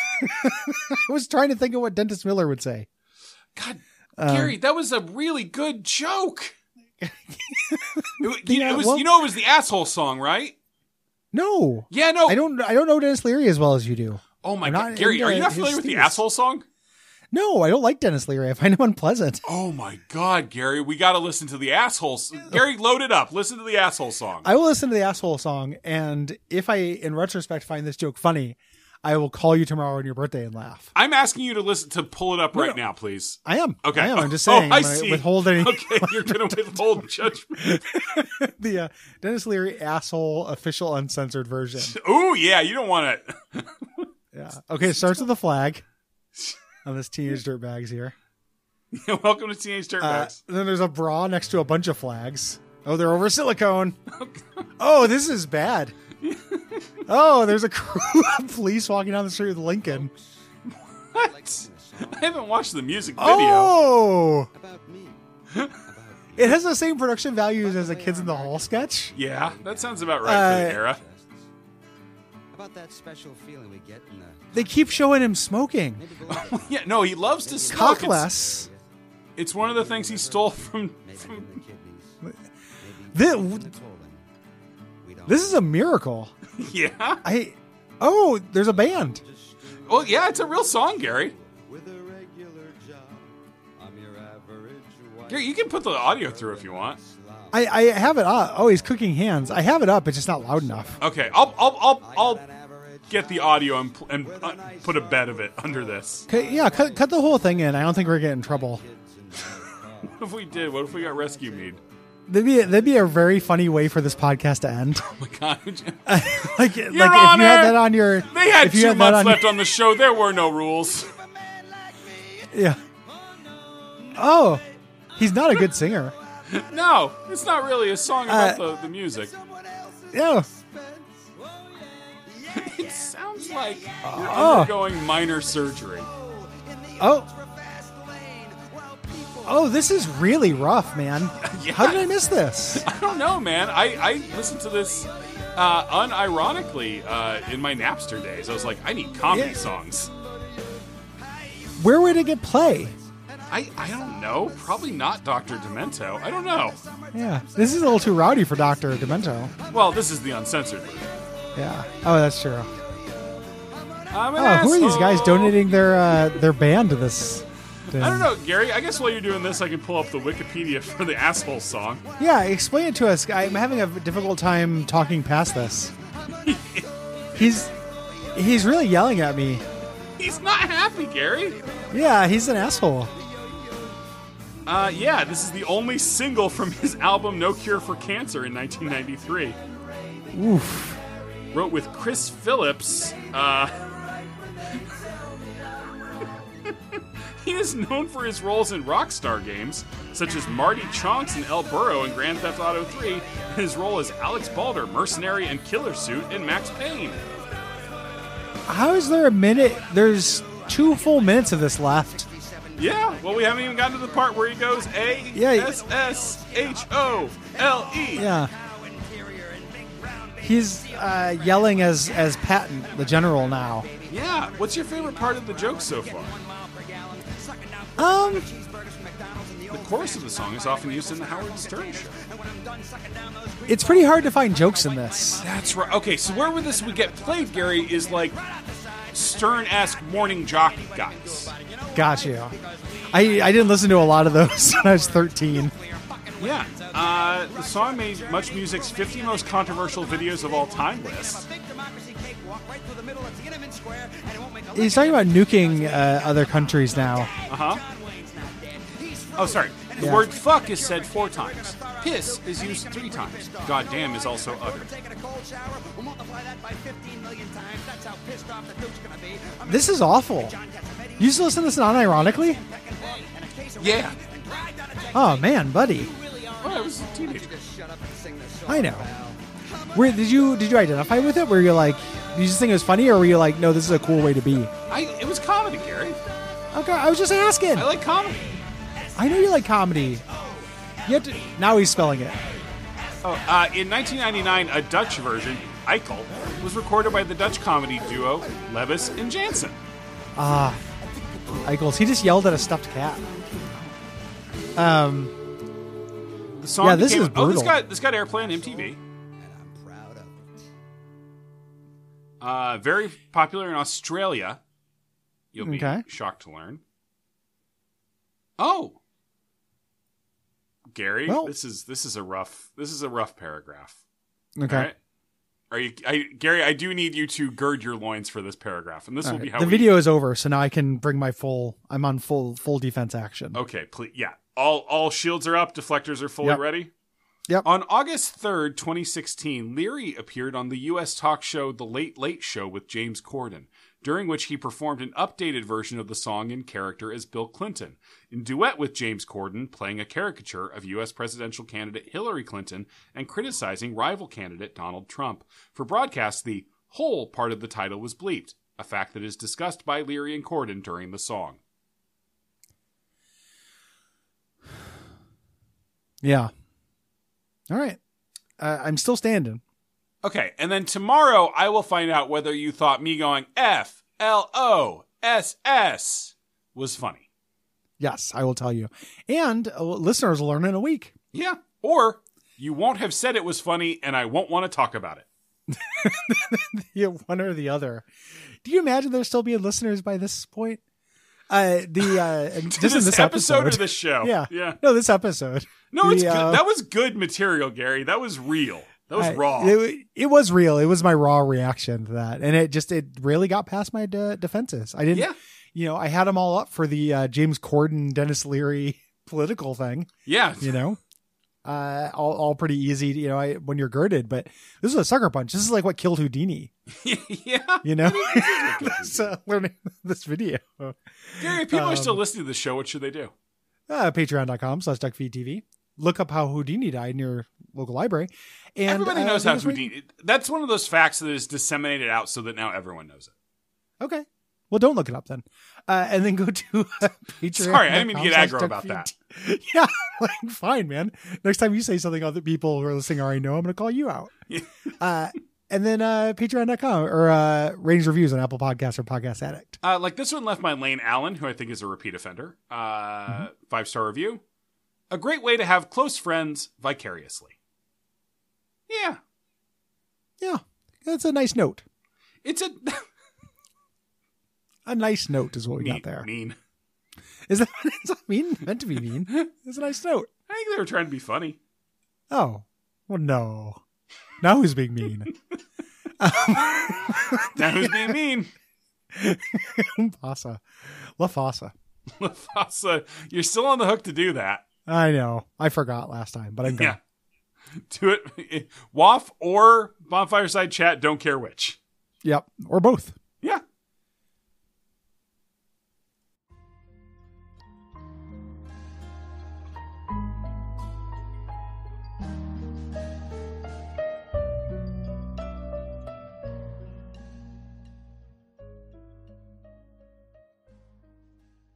B: I was trying to think of what Dentist Miller would say.
A: God,
B: um,
A: Gary, that was a really good joke. it,
B: the,
A: you,
B: uh,
A: it was,
B: well,
A: you know, it was the asshole song, right?
B: No.
A: Yeah, no.
B: I don't. I don't know Dennis Leary as well as you do.
A: Oh my
B: I'm
A: God,
B: not
A: Gary, are you not
B: his
A: familiar with the
B: themes.
A: asshole song?
B: No, I don't like Dennis Leary. I find him unpleasant.
A: Oh my God, Gary, we got to listen to the asshole. Gary, load it up. Listen to the asshole song.
B: I will listen to the asshole song, and if I, in retrospect, find this joke funny, I will call you tomorrow on your birthday and laugh.
A: I'm asking you to listen to pull it up
B: no,
A: right
B: no.
A: now, please.
B: I am.
A: Okay.
B: I am. I'm just saying.
A: Oh, I
B: I'm gonna
A: see.
B: Withhold any.
A: Okay, you're going to withhold judgment.
B: The uh, Dennis Leary asshole official uncensored version.
A: Oh yeah, you don't want it.
B: Yeah. Okay. It starts with the flag. On this Teenage Dirtbags here.
A: Yeah, welcome to Teenage Dirtbags.
B: Uh, then there's a bra next to a bunch of flags. Oh, they're over silicone. Oh, this is bad. Oh, there's a crew of police walking down the street with Lincoln.
A: What? I haven't watched the music video.
B: Oh! It has the same production values as a Kids in the Hall sketch.
A: Yeah, that sounds about right
B: uh,
A: for the era.
C: About that special feeling we get in the...
B: They keep showing him smoking.
A: Yeah, no, he loves to smoke.
B: Cockless.
A: It's, it's one of the things he stole from... from...
B: This, this is a miracle.
A: Yeah?
B: I Oh, there's a band.
A: Well, yeah, it's a real song, Gary. Gary, you can put the audio through if you want.
B: I, I have it up. Oh, he's cooking hands. I have it up. It's just not loud enough.
A: Okay, I'll I'll I'll, I'll get the audio and, and uh, put a bed of it under this.
B: Okay, yeah, cut cut the whole thing in. I don't think we're getting in trouble.
A: What if we did? What if we got rescue mead?
B: That'd be that'd be a very funny way for this podcast to end.
A: Oh my god!
B: like like if you
A: Honor,
B: had that on your,
A: they had
B: if you
A: two
B: had
A: months
B: on
A: left
B: your,
A: on the show. There were no rules.
B: Yeah. Oh, he's not a good singer.
A: No, it's not really a song about
B: Uh,
A: the, the music.
B: Yeah.
A: It sounds like you're
B: Oh.
A: undergoing minor surgery.
B: Oh. Oh, this is really rough, man.
A: Yeah.
B: How did I miss this?
A: I don't know, man. I, I listened to this uh, unironically uh, in my Napster days. I was like, I need comedy
B: Yeah.
A: songs.
B: Where would it get play?
A: I, I don't know. Probably not Doctor Demento. I don't know.
B: Yeah, this is a little too rowdy for Doctor Demento.
A: Well, this is the uncensored version.
B: Yeah. Oh, that's true.
A: I'm an
B: Oh, who are these guys
A: asshole.
B: donating their uh, their band to this thing?
A: I don't know, Gary. I guess while you're doing this, I can pull up the Wikipedia for the asshole song.
B: Yeah, explain it to us. I'm having a difficult time talking past this. he's he's really yelling at me.
A: He's not happy, Gary.
B: Yeah, he's an asshole.
A: Uh, yeah, this is the only single from his album No Cure for Cancer in nineteen ninety-three.
B: Oof.
A: Wrote with Chris Phillips. Uh, he is known for his roles in Rockstar games, such as Marty Chonks and El Burro in Grand Theft Auto three, and his role as Alex Balder, Mercenary and Killer Suit in Max Payne.
B: How is there a minute? There's two full minutes of this left.
A: Yeah, well, we haven't even gotten to the part where he goes A
B: Yeah.
A: S S H O L E.
B: Yeah. He's uh, yelling as as Patton, the general, now.
A: Yeah, what's your favorite part of the joke so far?
B: Um,
A: The chorus of the song is often used in the Howard Stern show.
B: it's pretty hard to find jokes in this.
A: That's right. Okay, so where would this would get played, Gary, is like Stern-esque morning jock guys.
B: Got you. I I didn't listen to a lot of those when I was thirteen.
A: Yeah. Uh, the song made Much Music's fifty most controversial videos of all time list.
B: He's talking about nuking uh, other countries now.
A: Uh-huh. Oh, sorry. The
B: Yeah.
A: word fuck is said four times. Piss is used three times. Goddamn is also uttered.
B: This is awful. You used to listen to this unironically?
A: Yeah.
B: Oh man, buddy.
A: Well, I was a teenager.
B: I know. Where did you did you identify with it? Were you like, did you just think it was funny, or were you like, no, this is a cool way to be?
A: I, it was comedy, Gary.
B: Okay, I was just asking.
A: I like comedy.
B: I know you like comedy. You have to, now he's spelling it.
A: Oh, uh, in nineteen ninety-nine, a Dutch version, Eichel, was recorded by the Dutch comedy duo Levis and Jansen.
B: Ah, Eichels. He just yelled at a stuffed cat. Um.
A: The song
B: Yeah, this
A: became,
B: is
A: Oh, this
B: brutal.
A: got this got airplay on M T V. Uh, very popular in Australia. You'll be
B: Okay.
A: shocked to learn. Oh, Gary,
B: Well-
A: this is this is a rough this is a rough paragraph.
B: Okay.
A: All right? Are you, I, Gary? I do need you to gird your loins for this paragraph, and this
B: All
A: will
B: right.
A: be how
B: The
A: we,
B: video is over, so now I can bring my full. I'm on full full defense action.
A: Okay, please. Yeah. All all shields are up. Deflectors are fully
B: Yep.
A: ready.
B: Yep.
A: On August third, twenty sixteen, Leary appeared on the U S talk show The Late Late Show with James Corden, during which he performed an updated version of the song in character as Bill Clinton, in duet with James Corden, playing a caricature of U S presidential candidate Hillary Clinton and criticizing rival candidate Donald Trump. For broadcast, the whole part of the title was bleeped, a fact that is discussed by Leary and Corden during the song.
B: Yeah. All right. Uh, I'm still standing.
A: Okay, and then tomorrow I will find out whether you thought me going F L O S S was funny.
B: Yes, I will tell you. And uh, listeners will learn in a week.
A: Yeah, or you won't have said it was funny and I won't want to talk about it.
B: Yeah, one or the other. Do you imagine there still being listeners by this point? Uh, the uh, just
A: this
B: in this
A: episode,
B: episode
A: of the show.
B: Yeah,
A: yeah.
B: No, this episode.
A: No, it's
B: the,
A: good.
B: uh,
A: That was good material, Gary. That was real. That was
B: I-
A: raw.
B: It, it was real. It was my raw reaction to that, and it just it really got past my de- defenses. I didn't.
A: Yeah.
B: You know, I had them all up for the uh, James Corden, Dennis Leary political thing.
A: yeah.
B: You know, uh, all all pretty easy. You know, I, when you're girded, but this is a sucker punch. This is like what killed Houdini.
A: yeah.
B: You know, so learning this video.
A: Gary, if people
B: Um,
A: are still listening to the show, what should they do?
B: Uh, Patreon.com slash Duckfeed.tv. Look up how Houdini died in your local library. And
A: Everybody
B: uh,
A: knows how
B: leave us a
A: Houdini. That's one of those facts that is disseminated out so that now everyone knows it.
B: Okay. Well, don't look it up then. Uh, and then go to uh, Patreon.
A: Sorry, I didn't mean to get aggro about that.
B: Yeah, like, fine, man. Next time you say something other people who are listening already know, I'm going to call you out. uh, and then uh, Patreon dot com or uh, ratings reviews on Apple Podcasts or Podcast Addict.
A: Uh, like this one left by Lane Allen, who I think is a repeat offender. Uh,
B: Mm-hmm.
A: Five star review. A great way to have close friends vicariously. Yeah,
B: Yeah, that's a nice note.
A: it's a
B: A nice note is what we
A: mean,
B: got there.
A: mean.
B: Is that is that mean? Meant to be mean. It's a nice note.
A: I think they were trying to be funny.
B: Oh, well, no. Now who's being mean?
A: Now who's being mean?
B: Fossa. La Fossa.
A: Lafasa, you're still on the hook to do that.
B: I know. I forgot last time, but I'm going.
A: Yeah. Do it. W A F or Bonfireside Chat, don't care which.
B: Yep. Or both.